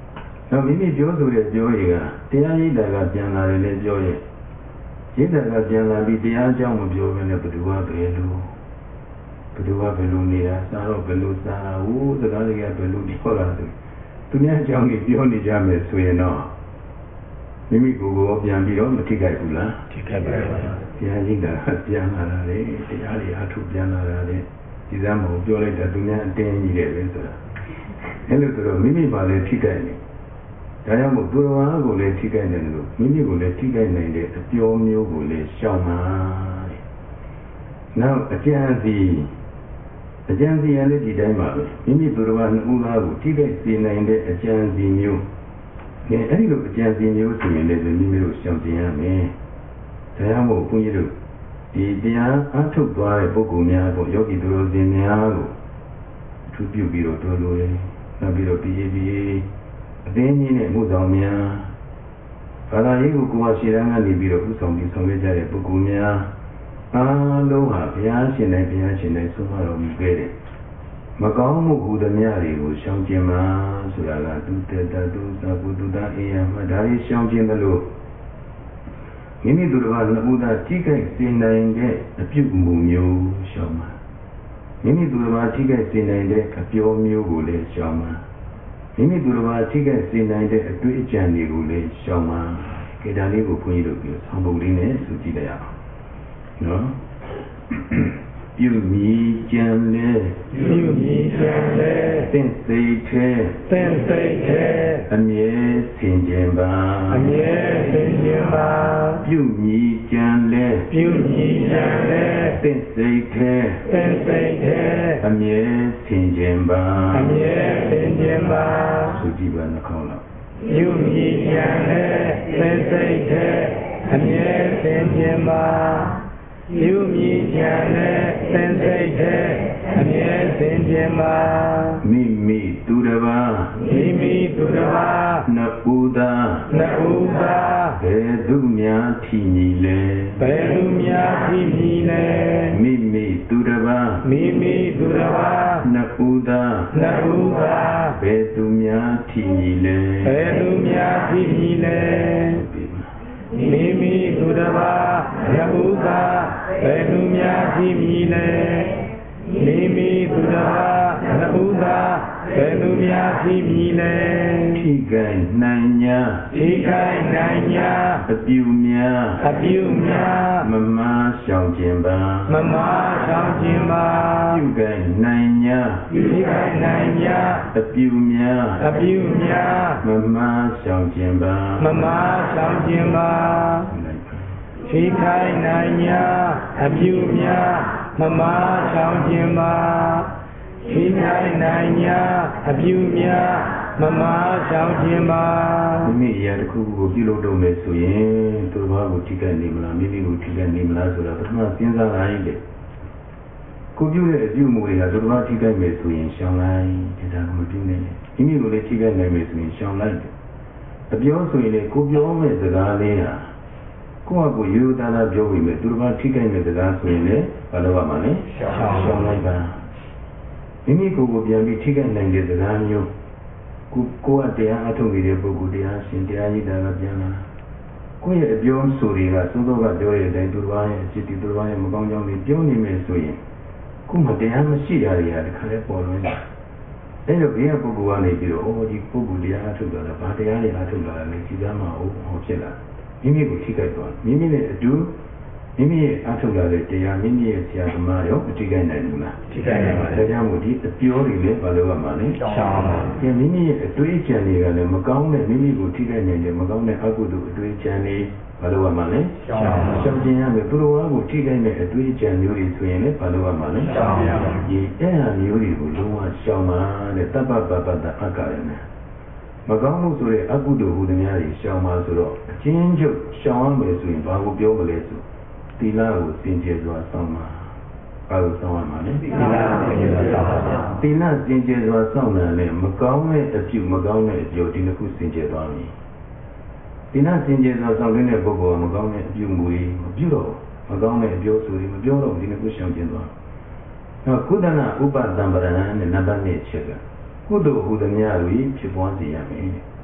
နောက်မိမိပြောဆိုတဲ့ပြောရည်ကတရားရည်တာကပြန်လာတယ်လည်းပြောရဲ့ရည်တာကပြန်လာပြီးတရားအကြောင်းမပြောဘဲနဲ့ဘယ်သူကဘယ်လိုဘယ်သူကဘယ်လိုနေတာစားတော့ဘယ်လိုစားတာဟိုစကားတွေကဘယ်လိုပြောတာဆိုသူများအကြောင်းကြီးပြောနေကြမယ်ဆိုရင်တော့မိမိကိုယ်ကိုပြန်ပြီးတော့မထိခိုက်ဘူးလားထိခိုက်ပါပါတရားရည်တာပြန်လာတာလေတရားတွေအထုပြန်လာတာလေဒီစမ်းမကိုပြောလိုက်တာသူများအတင်းကြီးတယ်ပဲဆိုတာအဲ့လိုဆိုတော့မိမိပါလေထိခိုက်နေဒါကြောင့်မို့သူတော်ဘာကိုလည်းထိခိုက်နေတယ်လို့မိမိကိုလည်းထိခိုက်နိုင်တဲ့အပြောမျိုးကိုလည်းရှောင်ပါတဲ့နောက်အကျဉ်းစီအကျဉ်းစီရလည်းဒီတိုင်းပါပဲမိမိသူတော်ဘာနှစ်ဦးသားကိုထိခိုက်စေနိုင်တဲ့အကျဉ်းစီမျိုးငယ်အဲ့ဒီလိုအကျဉ်းစီမျိုးဆိုရင်လည်းမိမိတို့ရှောင်ကျင်ရမယ်ဒါကြောင့်မို့ဘုန်းကြီးတို့ဒီတရားအထုတ်သွားတဲ့ပုဂ္ဂိုလ်များပေါ့ယောဂီသူတော်စင်များကိုအထူးပြုပြီးတော့တော်လို့ရနောက်ပြီးတော့ပြည်ပြည်အသိဉာဏ်နဲ့မှုဆောင်များဘာသာရေးကိုကိုယ်ဟာရှင်းတန်းကနေပြီးတော့ဥဆောင်ပြီးဆောင်ရွက်ကြတဲ့ပုဂ္ဂိုလ်များအားလုံးဟာဘုရားရှင်နဲ့ဘုရားရှင်နဲ့ဆုံးမတော်မူခဲ့တဲ့မကောင်းမှုဟူသည်များတွေကိုရှောင်ကျင်ပါဆိုတာကသူတတသူသာပုတ္တအေယမဒါရီရှောင်ကျင်တယ်လို့မိမိတို့ဘာနှစ်ဦးသာထိခိုက်စေနိုင်တဲ့အပြုအမူမျိုးရှောင်ပါမိမိတို့ဘာထိခိုက်စေနိုင်တဲ့အပြောမျိုးကိုလည်းရှောင်ပါမိမိတို့ဘာထိခိုက်စေနိုင်တဲ့အတွေ့အကြံတွေကိုလည်းရှောင်ပါကေဒါလေးကိုခွင့်ရလို့ပြီးဆောင်ပုံလေးနဲ့စုကြည့်လိုက်အောင်နော်ပြုမိကြံလေပြုမိကြံလေသင်စိတ်ထဲသင်စိတ်ထဲအမြဲဆင်ခြင်ပါအမြဲဆင်ခြင်ပါပြုမိကြံလေပြုမိကြံလေသင်စိတ်ထဲသင်စိတ်ထဲအမြဲဆင်ခြင်ပါအမြဲဆင်ခြင်ပါစုကြည့်ပါနှခေါင်းလောက်ပြုမိကြံလေသင်စိတ်ထဲအမြဲဆင်ခြင်ပါပြုမိကြံလေသင်စိတ်ထဲအမြဲဆင်ခြင်ပါမိမိသူတစ်ပါးမိမိသူတစ်ပါးနှစ်ဦးသာနှစ်ဦးသာဘယ်သူများထီညီလဲဘယ်သူများထီညီလဲမိမိသူတစ်ပါးမိမိသူတစ်ပါးနှစ်ဦးသာနှစ်ဦးသာဘယ်သူများထီညီလဲဘယ်သူများထီညီလဲမိမိသူတစ်ပါးနှစ်ဦးသာဘယ်သူများထီညီလဲမိမိသူတစ်ပါးနှစ်ဦးသာဘယ်သူများထီညီလဲထိခိုက်နိုင်ညာထိခိုက်နိုင်ညာအပြုများအပြုများမမရှောင်ခြင်းပါမမရှောင်ခြင်းပါပြုခိုက်နိုင်ညာထိခိုက်နိုင်ညာအပြုများအပြုများမမရှောင်ခြင်းပါမမရှောင်ခြင်းပါထိခိုက်နိုင်ညာအပြုများမမရှောင်ခြင်းပါထိခိုက်နိုင်ညာအပြုများမမရှောင်ခြင်းပါမိမိအရာတစ်ခုကိုပြုလုပ်တော့မယ်ဆိုရင်သူတော်ဘာကိုထိခိုက်နေမလားမိမိကိုထိခိုက်နေမလားဆိုတာပထမစဉ်းစားလိုက်တယ်ကိုပြုတဲ့အပြုမှုတွေကသူတော်ဘာထိခိုက်မယ်ဆိုရင်ရှောင်လိုက်ဒါကမပြုနဲ့မိမိကိုလည်းထိခိုက်နိုင်မယ်ဆိုရင်ရှောင်လိုက်တယ်အပြောဆိုရင်လေကိုပြောမဲ့စကားလေးဟာကိုယ့်အကိုရိုးသားသားပြောပြီးမယ်သူတော်ဘာထိခိုက်မဲ့စကားဆိုရင်လေဘာလို့ပါမလဲရှောင်ရှောင်လိုက်ပါမိမိကိုယ်ကိုပြန်ပြီးထိခိုက်နိုင်တဲ့စကားမျိုးကိုကိုယ်ကတရားအထုတ်နေတဲ့ပုဂ္ဂိုလ်တရားရှင်တရားရည်တာကပြန်လာကိုယ့်ရဲ့အပြောဆိုတွေကသုံးသောကပြောတဲ့အတိုင်းသူတော်ဘာရဲ့အจิตသူတော်ဘာရဲ့မကောင်းကြောင်းတွေပြောနေမယ်ဆိုရင်ကိုယ်မတရားမရှိတာတွေကတခါလဲပေါ်လွင်တယ်အဲ့လိုဘေးကပုဂ္ဂိုလ်ကနေပြီးတော့အော်ဒီပုဂ္ဂိုလ်တရားအထုတ်တာဗာတရားတွေအထုတ်တာလည်းကြည်သားမအောင်ဟောဖြစ်လာမိမိကိုထိခိုက်သွားမိမိနဲ့အတူမိမိရဲ့အထုတ်လာတဲ့တရားမိမိရဲ့ဆရာသမားရောမထိခိုက်နိုင်ဘူးလားထိခိုက်နိုင်ပါတယ်ဒါကြောင့်မို့ဒီအပြောတွေလည်းဘာလို့ရမှာလဲရှောင်ပါဘူးမိမိရဲ့အတွေ့အကြံတွေကလည်းမကောင်းတဲ့မိမိကိုထိခိုက်နိုင်တဲ့မကောင်းတဲ့အကုသိုလ်အတွေ့အကြံတွေဘာလို့ရမှာလဲရှောင်ပါရှောင်ကျင်ရမယ်သူတော်ဘာကိုထိခိုက်တဲ့အတွေ့အကြံမျိုးတွေဆိုရင်လည်းဘာလို့ရမှာလဲရှောင်ပါဒီအဲ့ဟာမျိုးတွေကိုလုံးဝရှောင်ပါတဲ့တပ္ပပပတ္တအက္ခရနဲ့မကောင်းမှုဆိုတဲ့အကုသိုလ်ဟူသည်များတွေရှောင်ပါဆိုတော့အချင်းချုပ်ရှောင်ရမယ်ဆိုရင်ဘာကိုပြောမလဲဆိုသီလကိုစင်ကြယ်စွာစောင့်ပါဘာလို့စောင့်ရမှာလဲသီလကိုစင်ကြယ်စွာစောင့်ပါသီလစင်ကြယ်စွာစောင့်တာနဲ့မကောင်းတဲ့အပြုမကောင်းတဲ့အကျိုးဒီနှစ်ခုစင်ကြယ်သွားပြီသီလစင်ကြယ်စွာစောင့်တဲ့ပုဂ္ဂိုလ်ကမကောင်းတဲ့အပြုမူတွေမပြုတော့မကောင်းတဲ့အပြောဆိုတွေမပြောတော့ဒီနှစ်ခုရှောင်ကျင်သွားနောက်ကုသနာဥပတံပရဏနဲ့နံပါတ်နှစ်ချက်ကကုသိုလ်ဟူသည်များတွေဖြစ်ပွားစေရမယ်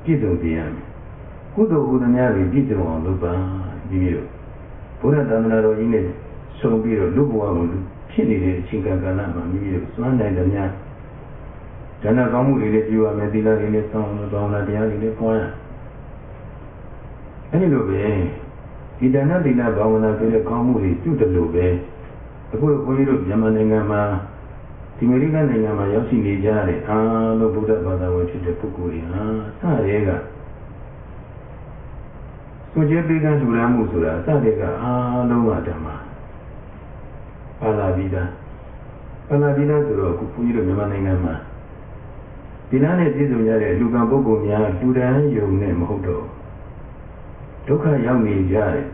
ပြည့်စုံစေရမယ်ကုသိုလ်ဟူသမျှတွေပြည့်စုံအောင်လုပ်ပါဒီမျိုးဘုရားသာသနာတော်ကြီးနဲ့ဆုံးပြီးတော့လူဘဝကိုဖြစ်နေတဲ့အချိန်ကာလမှာမိမိတို့စွမ်းနိုင်သမျှဒါနကောင်းမှုတွေလည်းပြုရမယ်သီလတွေလည်းစောင့်ရမယ်ဘာဝနာတရားတွေလည်းပွားရအဲဒီလိုပဲဒီဒါနသီလဘာဝနာတွေလည်းကောင်းမှုတွေပြုတယ်လို့ပဲအခုဘုန်းကြီးတို့မြန်မာနိုင်ငံမှာဒီအမေရိကန်နိုင်ငံမှာရောက်ရှိနေကြတဲ့အားလုံးဗုဒ္ဓဘာသာဝင်ဖြစ်တဲ့ပုဂ္ဂိုလ်တွေဟာစရဲကစွန့်ကြဲပေးကမ်းလူရမ်းမှုဆိုတာစတဲ့ကအားလုံးကဓမ္မပါဠိပိဒါပါဠိပိဒါဆိုတော့အခုဘုန်းကြီးတို့မြန်မာနိုင်ငံမှာဒီလားနဲ့ပြည့်စုံကြတဲ့လူကံပုဂ္ဂိုလ်များလူတန်းယုံနဲ့မဟုတ်တော့ဒုက္ခရောက်နေကြတဲ့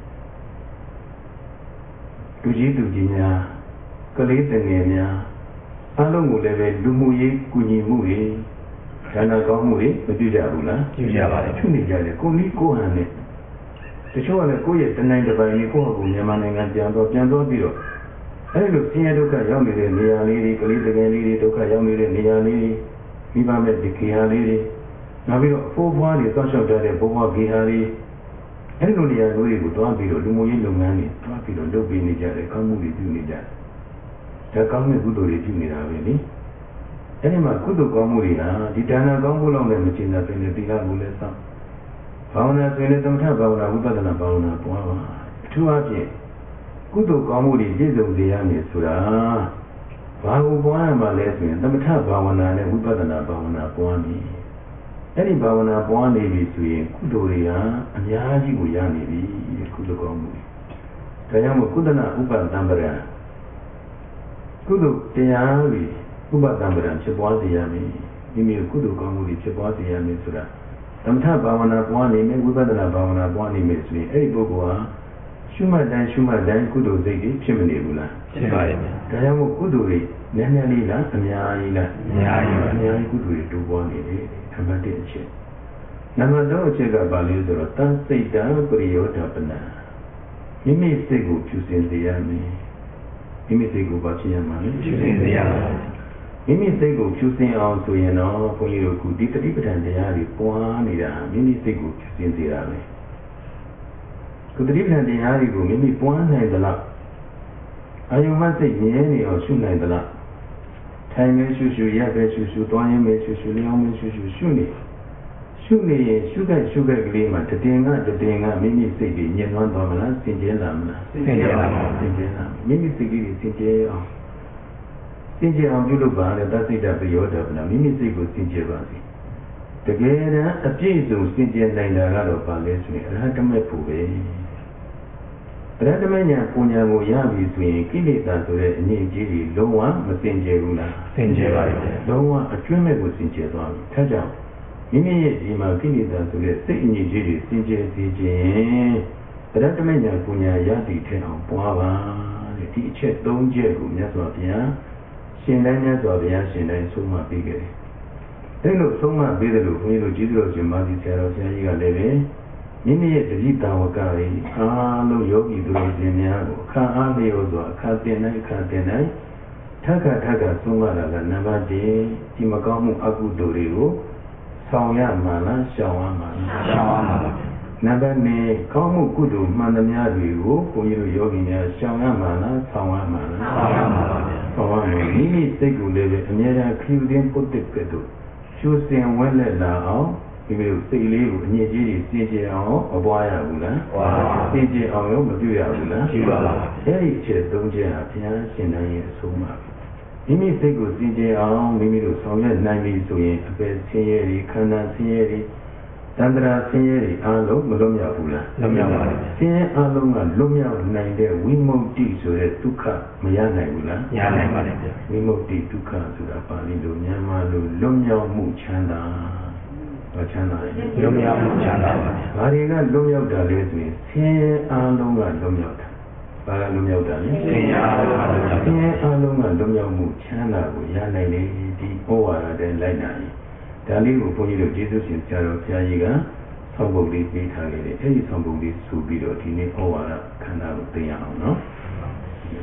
လူကြီးသူကြီးများကလေးတငယ်များအလုံးကိုလည်းပဲလူမှုရေးကူညီမှုတွေဒါနကောင်းမှုတွေမပြုကြဘူးလားပြုကြပါတယ်ပြုနေကြတယ်ကိုကြီးကိုဟန်နဲ့တချို့ကလည်းကိုယ့်ရဲ့တနိုင်တစ်ပိုင်းကိုယ့်ဟာကိုယ်မြန်မာနိုင်ငံပြန်တော့ပြန်တော့ပြီးတော့အဲဒီလိုဆင်းရဲဒုက္ခရောက်နေတဲ့နေရာလေးတွေကလေးတငယ်လေးတွေဒုက္ခရောက်နေတဲ့နေရာလေးတွေမိဘမဲ့ဒီခေဟာလေးတွေနောက်ပြီးတော့အဖိုးဖွားတွေတောက်လျှောက်တဲ့ဘုရားခေဟာလေးအဲဒီလိုနေရာတွေကိုတွားပြီးတော့လူမှုရေးလုပ်ငန်းတွေတွားပြီးတော့လုပ်ပေးနေကြတယ်ကောင်းမှုတွေပြုနေကြတယ်ဒါကောင်းတဲ့ကုသိုလ်တွေပြုနေတာပဲလေအဲဒီမှာကုသိုလ်ကောင်းမှုတွေဟာဒီဒါနကောင်းမှုလောက်နဲ့မကျင်တာပြင်နေသီလကိုလည်းစောင့်ဘာဝနာဆိုရင်သမထဘာဝနာဝိပဿနာဘာဝနာပွားပါအထူးအဖြင့်ကုသိုလ်ကောင်းမှုတွေပြည့်စုံစေရမယ်ဆိုတာဘာကိုပွားရမှာလဲဆိုရင်သမထဘာဝနာနဲ့ဝိပဿနာဘာဝနာပွားပြီအဲ့ဒီဘာဝနာပွားနေပြီဆိုရင်ကုသိုလ်တွေဟာအများကြီးကိုရနေပြီကုသိုလ်ကောင်းမှုတွေဒါကြောင့်မို့ကုသနာဥပတံပရံကုသိုလ်တရားတွေဥပတံပရံဖြစ်ပွားစေရမယ်မိမိကုသိုလ်ကောင်းမှုတွေဖြစ်ပွားစေရမယ်ဆိုတာသမထဘာဝနာပွားနေမယ်ဝိပဿနာဘာဝနာပွားနေမယ်ဆိုရင်အဲ့ဒီပုဂ္ဂိုလ်ဟာရှုမှတ်တိုင်းရှုမှတ်တိုင်းကုသိုလ်စိတ်တွေဖြစ်မနေဘူးလားဖြစ်ပါရဲ့ဒါကြောင့်မို့ကုသိုလ်တွေနည်းနည်းလေးလားအများကြီးလားအများကြီးပါအများကြီးကုသိုလ်တွေတိုးပွားနေတယ်နံပါတ်တစ်အချက်နံပါတ်သုံးအချက်ကဘာလဲဆိုတော့တန်စိတ်တံပရိယောဓပနာမိမိစိတ်ကိုဖြူစင်စေရမယ်မိမိစိတ်ကိုဘာဖြစ်ရမှာလဲဖြူစင်စေရမယ်မိမိစိတ်ကိုဖြူစင်အောင်ဆိုရင်တော့ဘုန်းကြီးတို့ကဒီတတိပဋ္ဌာန်တရားတွေပွားနေတာမိမိစိတ်ကိုဖြူစင်စေတာပဲကုသတိပဋ္ဌာန်တရားတွေကိုမိမိပွားနိုင်သလားအာယုမစိတ်မြဲနေအောင်ရှုနိုင်သလားထိုင်မဲရှုရှုရပ်ပဲရှုရှုတွားရင်မဲရှုရှုလျောင်းမဲရှုရှုရှုနေရှုနေရင်ရှုခဲ့ရှုခဲ့ကလေးမှာတည်ငါတည်ငါမိမိစိတ်ကြီးညှဉ်းနှွမ်းသွားမလားစင်ကြဲလာမလားစင်ကြဲလာပါစင်ကြဲလာမိမိစိတ်ကြီးစင်ကြဲအောင်စင်ကြဲအောင်ပြုလုပ်ပါလေသစိတ်တပယောဓပနာမိမိစိတ်ကိုစင်ကြဲပါစေတကယ်တမ်းအပြည့်စုံစင်ကြဲနိုင်တာကတော့ဘာလဲဆိုရင်အရဟတမေဖို့ပဲအရဟတမေညာပူညာကိုရပြီဆိုရင်ကိလေသာဆိုတဲ့အငြိအကျေးကြီးလုံးဝမစင်ကြဲဘူးလားစင်ကြဲပါပြီလုံးဝအကျွမ်းမဲ့ကိုစင်ကြဲသွားပြီဒါကြောင့်မိမိရဲ့ဒီမှာကိလေသာဆိုတဲ့စိတ်အငြိအကျေးတွေစင်ကြဲစေခြင်းအရဟတမေညာပူညာရသည်ထက်အောင်ပွားပါတဲ့ဒီအချက်သုံးချက်ကိုမြတ်စွာဘုရားရှင်တိုင်းမြတ်စွာဘုရားရှင်တိုင်းဆုံးမပေးခဲ့တယ်အဲ့လိုဆုံးမပေးတယ်လို့ဘုန်းကြီးတို့ကျေးဇူးတော်ရှင်မာသီဆရာတော်ဘုရားကြီးကလည်းပဲမိမိရဲ့တတိတာဝကတွေအားလုံးယောဂီသူတော်စင်များကိုအခါအားလျော်စွာအခါတင်တိုင်းအခါတင်တိုင်းထပ်ခါထပ်ခါဆုံးမတာကနံပါတ်တစ်ဒီမကောင်းမှုအကုသိုလ်တွေကိုဆောင်ရမှာလားရှောင်ရမှာလားရှောင်ရမှာပါနံပါတ်နှစ်ကောင်းမှုကုသိုလ်မှန်သမျှတွေကိုဘုန်းကြီးတို့ယောဂီများရှောင်ရမှာလားဆောင်ရမှာလားဆောင်ရမှာပါဆောင်ရမှာမိမိစိတ်ကိုလည်းပဲအမြဲတမ်းခရီးတင်ပုတ်တက်ကဲ့သို့ကျိုးစင်ဝဲလက်လာအောင်ဒီလိုစိတ်လေးကိုအညစ်အကြေးတွေစင်ကြယ်အောင်မပွားရဘူးလားပွားပါစင်ကြယ်အောင်ရောမပြုရဘူးလားပြုပါပါအဲ့ဒီချက်သုံးချက်ဟာဘုရားရှင်တိုင်းရဲ့အဆုံးပါမိမိစိတ်ကိုစင်ကြယ်အောင်မိမိတို့ဆောင်ရွက်နိုင်ပြီဆိုရင်အပယ်ဆင်းရဲတွေခန္ဓာဆင်းရဲတွေတန္တရာဆင်းရဲတွေအားလုံးမလွတ်မြောက်ဘူးလားလွတ်မြောက်ပါဘူးဆင်းရဲအားလုံးကလွတ်မြောက်နိုင်တဲ့ဝိမု ക്തി ဆိုတဲ့ဒုက္ခမရနိုင်ဘူးလားရနိုင်ပါတယ်ဗျဝိမု ക്തി ဒုက္ခဆိုတာပါဠိလိုမြန်မာလိုလွတ်မြောက်မှုချမ်းသာဘာချမ်းသာလဲလွတ်မြောက်မှုချမ်းသာပါဗျဘာတွေကလွတ်မြောက်တာလဲဆိုရင်ဆင်းရဲအားလုံးကလွတ်မြောက်တာဘာကလွတ်မြောက်တာလဲဆင်းရဲအားလုံးကလွတ်မြောက်ဆင်းရဲအားလုံးကလွတ်မြောက်မှုချမ်းသာကိုရနိုင်တယ်ဒီဩဝါဒတဲ့လိုက်နိုင်ဒါလေးကိုဘုန်းကြီးတို့ကျေးဇူးရှင်ဆရာတော်ဘုရားကြီးကဆောင်းပုဒ်လေးပေးထားခဲ့တယ်အဲဒီဆောင်းပုဒ်လေးဆိုပြီးတော့ဒီနေ့ဩဝါဒခန္ဓာကိုသိရအောင်နော်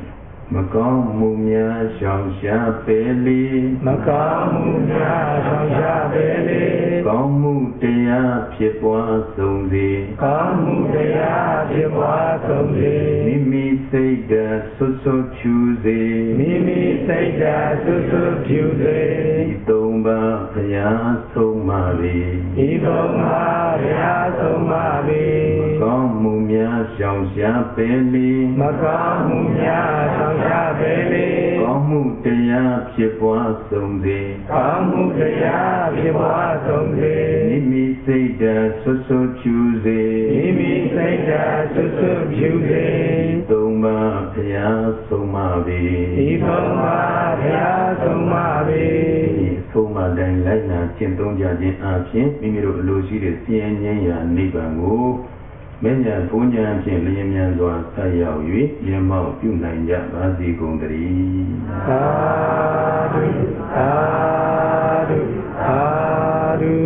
မကောင်းမှုများရှောင်ရှားပေလေမကောင်းမှုများရှောင်ရှားပေလေကောင်းမှုတရားဖြစ်ပွားဆုံးစေကောင်းမှုတရားဖြစ်ပွားဆုံးစေမိမိစိတ်ဓာတ်ဆွတ်ဆွတ်ဖြူစေမိမိစိတ်ဓာတ်ဆွတ်ဆွတ်ဖြူစေဒီသုံးပါးဘုရားဆုံးမလေဒီသုံးပါးဘုရားဆုံးမလေမကောင်းမှုများရှောင်ရှားပေလေမကောင်းမှုများရှောင်ရှားပေလေကောင်းမှုတရားဖြစ်ပွားဆုံးစေကောင်းမှုတရားဖြစ်ပွားဆုံးစေမိမိစိတ်ဓာတ်ဆွတ်ဆွတ်ဖြူစေမိမိစိတ်ဓာတ်ဆွတ်ဆွတ်ဖြူစေသုံးပါးဘုရားဆုံးမပေဒီသုံးပါးဘုရားဆုံးမပေဒီဆုံးမတိုင်းလိုက်နာကျင့်သုံးကြခြင်းအပြင်မိမိတို့အလိုရှိတဲ့ပြင်းငြိမ်းရာနိဗ္ဗာန်ကိုမဉ္ဇဉ်ဘုံဉာဏ်ဖြင့်လျင်မြန်စွာဆက်ရောက်၍မြတ်မောက်ပြုနိုင်ကြပါစေကုန်သတည်းသာဓုသာဓုသာဓု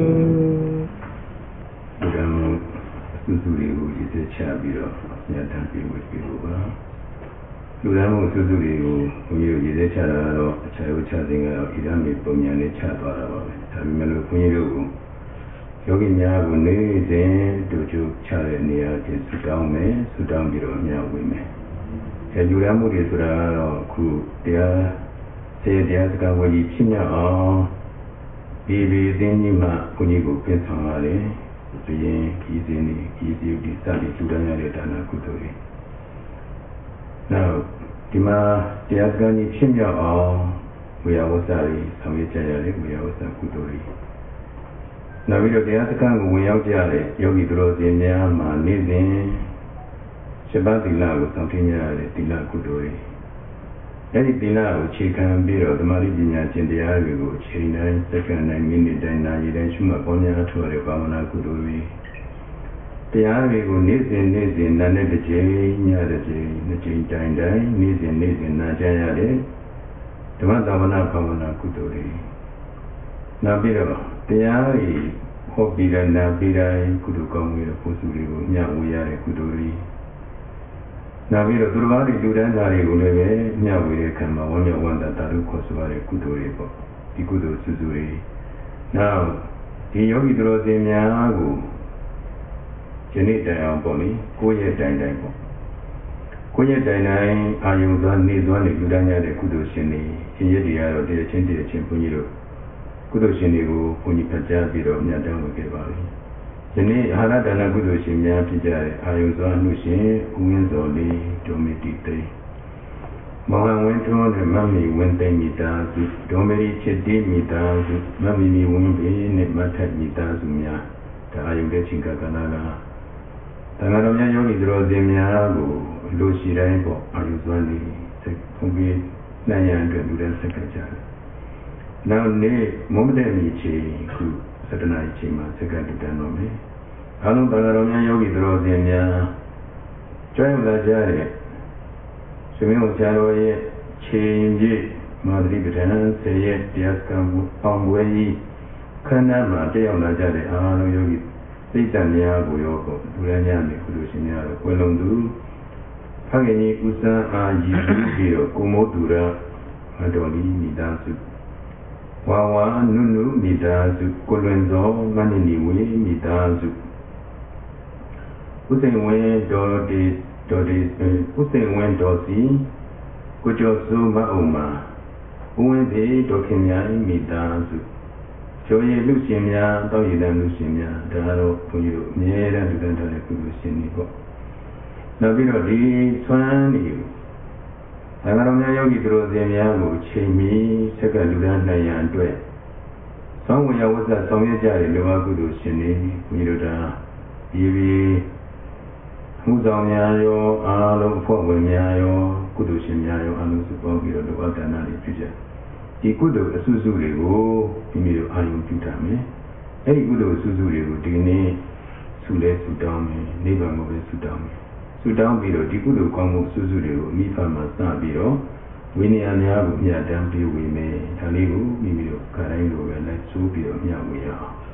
ဒီကံစုစုတွေကိုရည်စက်ချပြီးတော့ညတ်တမ်းပြေဝေပြီးလို့ပါလူသားမှုစုစုတွေကိုဘုန်းကြီးတို့ရည်စက်ချတာကတော့အခြားဥချစဉ်ကတော့ဣဒံမေပုံညာနဲ့ချသွားတာပါပဲဒါပေမဲ့လို့ဘုန်းကြီးတို့ယောဂီများကိုနေစဉ်တို့ကျချတဲ့နေရာချင်းဆူတောင်းမယ်ဆူတောင်းပြီးတော့မြတ်ဝေမယ်အဲလူရမှုတွေဆိုတာကတော့ခုတရားစေတရားစကားဝေကြီးဖြစ်မြောက်အောင်ဒီဒီအင်းကြီးမှဘုန်းကြီးကိုပြင်ဆောင်ရတယ်ပြီးရင်ဒီစဉ်ဒီဒီဒီဒီစသည်လူတိုင်းရတဲ့ဒါနကုသိုလ်တွေနောက်ဒီမှာတရားစကားကြီးဖြစ်မြောက်အောင်ဝေယဝဆတွေဆောင်ရွက်ကြရတယ်ဝေယဝဆကုသိုလ်တွေနောက်ပြီးတော့တရားစခန်းကိုဝင်ရောက်ကြတဲ့ယောဂီသူတော်စင်များမှာနေ့စဉ်ရှစ်ပါးသီလကိုဆောင်ထင်းကြရတဲ့သီလကုသိုလ်တွေအဲဒီသီလကိုအခြေခံပြီးတော့သမာဓိပညာကျင့်တရားတွေကိုအချိန်တိုင်းစက္ကန့်တိုင်းမိနစ်တိုင်းနာရီတိုင်းရှုမှတ်ပေါင်းများထောက်ရတဲ့ဘာဝနာကုသိုလ်တွေတရားတွေကိုနေ့စဉ်နေ့စဉ်နာနဲ့တစ်ချိန်ညတစ်ချိန်နှစ်ချိန်တိုင်းတိုင်းနေ့စဉ်နေ့စဉ်နာကြရတဲ့ဓမ္မသာဝနာဘာဝနာကုသိုလ်တွေနောက်ပြီးတော့တရားကြီးဟောပြီးတဲ့နာပြီးတိုင်းကုသိုလ်ကောင်းမှုတွေပုစုတွေကိုညဝေရတဲ့ကုသိုလ်တွေနောက်ပြီးတော့သူတော်ဘာတွေလူတန်းသားတွေကိုလည်းပဲညဝေတဲ့ခံမှာဝမ်းမြောက်ဝမ်းသာတာလို့ခေါ်ဆိုရတဲ့ကုသိုလ်တွေပေါ့ဒီကုသိုလ်စုစုတွေနောက်ဒီယောဂီသူတော်စင်များကိုယနေ့တိုင်အောင်ပေါ့လေကိုယ့်ရဲ့တိုင်တိုင်ပေါ့ကိုယ့်ရဲ့တိုင်တိုင်အာယုံသွားနေသွားနေလူတန်းရတဲ့ကုသိုလ်ရှင်တွေရှင်ရည်တွေကတော့တည်းချင်းတည်းချင်းဘုန်းကြီးတို့ကုသိုလ်ရှင်တွေကိုဘုန်းကြီးဖတ်ကြားပြီးတော့မြတ်တမ်းဝင်ခဲ့ပါပြီ။ယနေ့အာရဒါနကုသိုလ်ရှင်များဖြစ်ကြတဲ့အာယုစွာအမှုရှင်ဦးဝင်းစော်လေးဒုမေတိသိမောဟဝင်းထွန်းနဲ့မမီဝင်းသိမ့်မိသားစုဒုမေတိချစ်တိမိသားစုမမီမီဝင်းပေနဲ့မထက်မိသားစုများဒါအာယုတဲ့ချင်းကကနာကသံဃာတော်များယောဂီသူတော်စင်များကိုလူရှိတိုင်းပေါ့အာယုစွာနေစိတ်ဖုံးပြီးနိုင်ရန်အတွက်လူတဲ့ဆက်ကကြတယ်။နောက်နေ့မုံတဲ့မြေချီခုသတ္တနာချိန်မှာစက္ကန့်တူတန်တော်မယ်။အားလုံးဘာသာတော်များယောဂီသူတော်စင်များကျွမ်းလာကြတဲ့ရှင်မင်းဆရာတော်ရဲ့ချိန်ကြီးမာသရိပဒံဆေရဲ့တရားစခန်းကိုအောင်ပွဲကြီးခန္ဓာမှာတက်ရောက်လာကြတဲ့အားလုံးယောဂီစိတ်တန်များကိုရောပေါ့လူရန်များနေခုလိုရှင်များတော့ကွယ်လွန်သူဖခင်ကြီးဦးစန်းအာရီပြီးတော့ကိုမိုးတူရမတော်လီမိသားစုဝါဝါနုနုမိသားစုကိုလွင်သောမန္တနီဝေမိသားစုဥစိန်ဝင်းတော်ဒီတော်ဒီဥစိန်ဝင်းတော်စီကိုကျော်စုမအုံမှာဦးဝင်းပေတော်ခင်များမိသားစုကျော်ရည်လူရှင်များတောက်ရည်တန်းလူရှင်များဒါတော့ဘုန်းကြီးတို့အမြဲတမ်းလူတန်းတော်တဲ့ကုလူရှင်တွေပေါ့နောက်ပြီးတော့ဒီဆွမ်းနေသံဃာတော်များယောဂီသူတော်စင်များကိုချိန်မီဆက်ကလူရန်နိုင်ရန်အတွက်သောင်းဝရဝဇ္ဇဆောင်ရွက်ကြတဲ့လောဘကုသိုလ်ရှင်တွေဘုန်းကြီးတို့ဒါဒီပြီးမှုဆောင်များရောအားလုံးအဖွဲ့ဝင်များရောကုသိုလ်ရှင်များရောအားလုံးစုပေါင်းပြီးတော့လောဘဒါနတွေပြုကြဒီကုသိုလ်အစုစုတွေကိုမိမိတို့အာရုံပြုထားမယ်အဲ့ဒီကုသိုလ်အစုစုတွေကိုဒီနေ့ဆုလဲဆုတောင်းမယ်နိဗ္ဗာန်ကိုပဲဆုတောင်းမယ်ဆုတောင်းပြီးတော့ဒီကုသိုလ်ကောင်းမှုစုစုတွေကိုအမိဖတ်မှာစပြီးတော့ဝိနည်းများကိုမြတ်တမ်းပြီးဝေမယ်ဒါလေးကိုမိမိတို့ခရိုင်းလိုပဲလိုက်ဆိုးပြီးတော့မြတ်ဝေရအောင်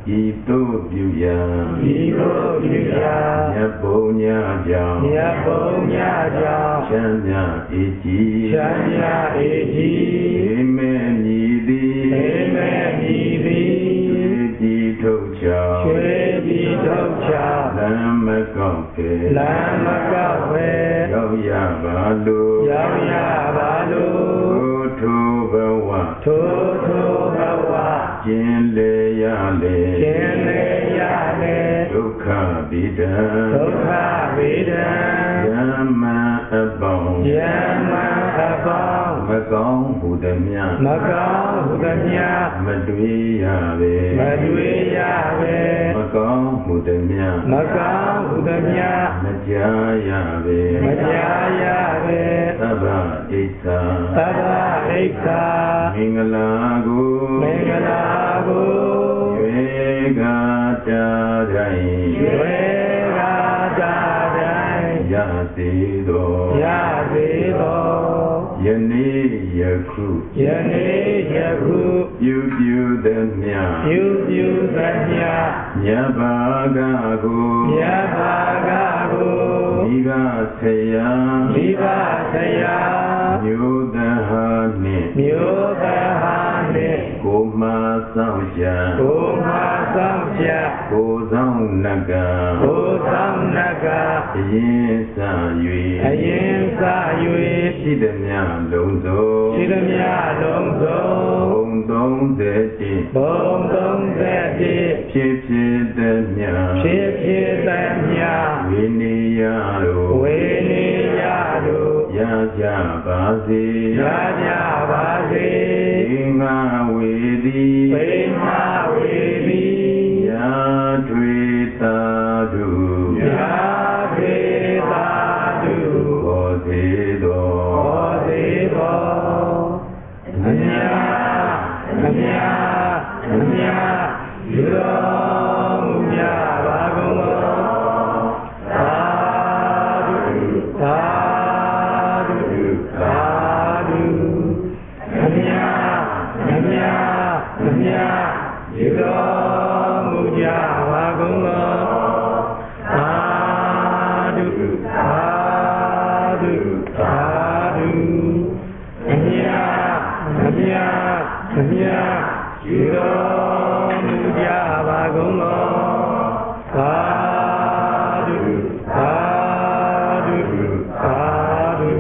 ဤသို့ပြုရာဤသို့ပြုရာမြတ်ဘုံညာကြောင့်မြတ်ဘုံညာကြောင့်ချမ်းမြအေးကြီးချမ်းမြအေးကြီးအေမဲမြည်သည်အေမဲမြည်သည်ရွှေပြည်ထုတ်ချောင်းရွှေပြည်ထုတ်ချောင်းလမ်းမကောက်ပဲလမ်းမကောက်ပဲရောက်ရပါလို့ရောက်ရပါလို့ထိုဘဝထိုထိုဘဝကျင်လေရလေကျင်လေရလေဒုက္ခဗိဒံဒုက္ခဗိဒံယမအပေါင်းယမအပေါင်းမကောင်းဟုသမျှမကောင်းဟုသမျှမတွေ့ရပေမတွေ့ရပေမကောင်းဟုသမျှမကောင်းဟုသမျှမကြားရပေမကြားရပေသဗ္ဗဣစ္ဆာသဗ္ဗဣစ္ဆာမင်္ဂလာကိုမင်္ဂလာကိုရွေကာတာတိုင်းရွေကာတာတိုင်းရစေသောရစေသောယနေ့ယခုယနေ့ယခုပြုပြုသမျှပြုပြုသမျှမြတ်ဘာကကိုမြတ်ဘာကကိုမိဘဆရာမိဘဆရာမြို့သဟာနှင့်မြို့သဟာနှင့်ကိုမဆောင်ကြကိုမဆောင်ကြကိုဆောင်နကကိုဆောင်နကအရင်စ၍အရင်စ၍ရှိသည်များလုံးစုံရှိသည်များလုံးစုံဘုံသုံးဆယ်တိဘုံသုံးဆယ်တိဖြစ်ဖြစ်သည်များဖြစ်ဖြစ်သည်များဝိနည်းရတို့ဝိနည်းရတို့ရကြပါစေရကြပါစေသင်္ဃဝေသည်သင်္ဃဝေသည်ယာထွေတာတုယာထွေတာတုဘောဇေသောဘောဇေသောအမြတ်အမြတ်အမြတ်ယူတော်မူကြပါကုန်သောသာဓုသာဓုသာဓုအမြတ်အမြတ်အမြတ်ယူတော်မူကြပါကုန်သောသာဓုသာဓုသာဓုအမြတ်အမြတ်အမြတ်ယူတော်မူကြပါကုန်သောသာဓုသာဓုသာဓု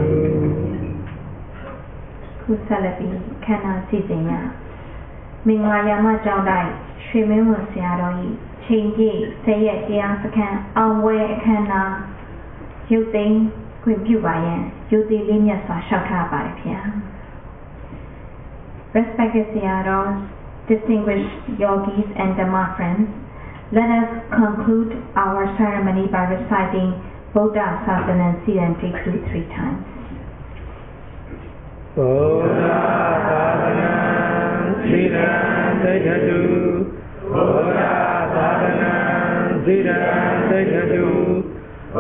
ခုဆက်လက်ပြီးခန္ဓာစီစဉ်ရမင်္ဂလာယာမကျောင်းတိုင်းရွှေမင်းဝန်ဆရာတော်၏ချိန်ပြည့်ဆယ်ရက်တရားစခန်းအောင်ဝဲအခမ်းအနားရုပ်သိမ်းခွင့်ပြုပါရန်ယူသည်လေးမြတ်စွာလျှောက်ထားပါတယ်ဗျာ Respected Searos, distinguished yogis and Dhamma friends, let us conclude our ceremony by reciting Buddha Sasanan Siddhanti two three times. Buddha Sasanan Siddhanti Buddha Sasanan Siddhanti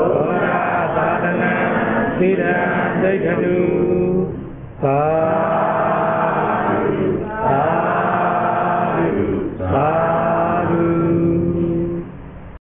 Buddha Sasanan Siddhanti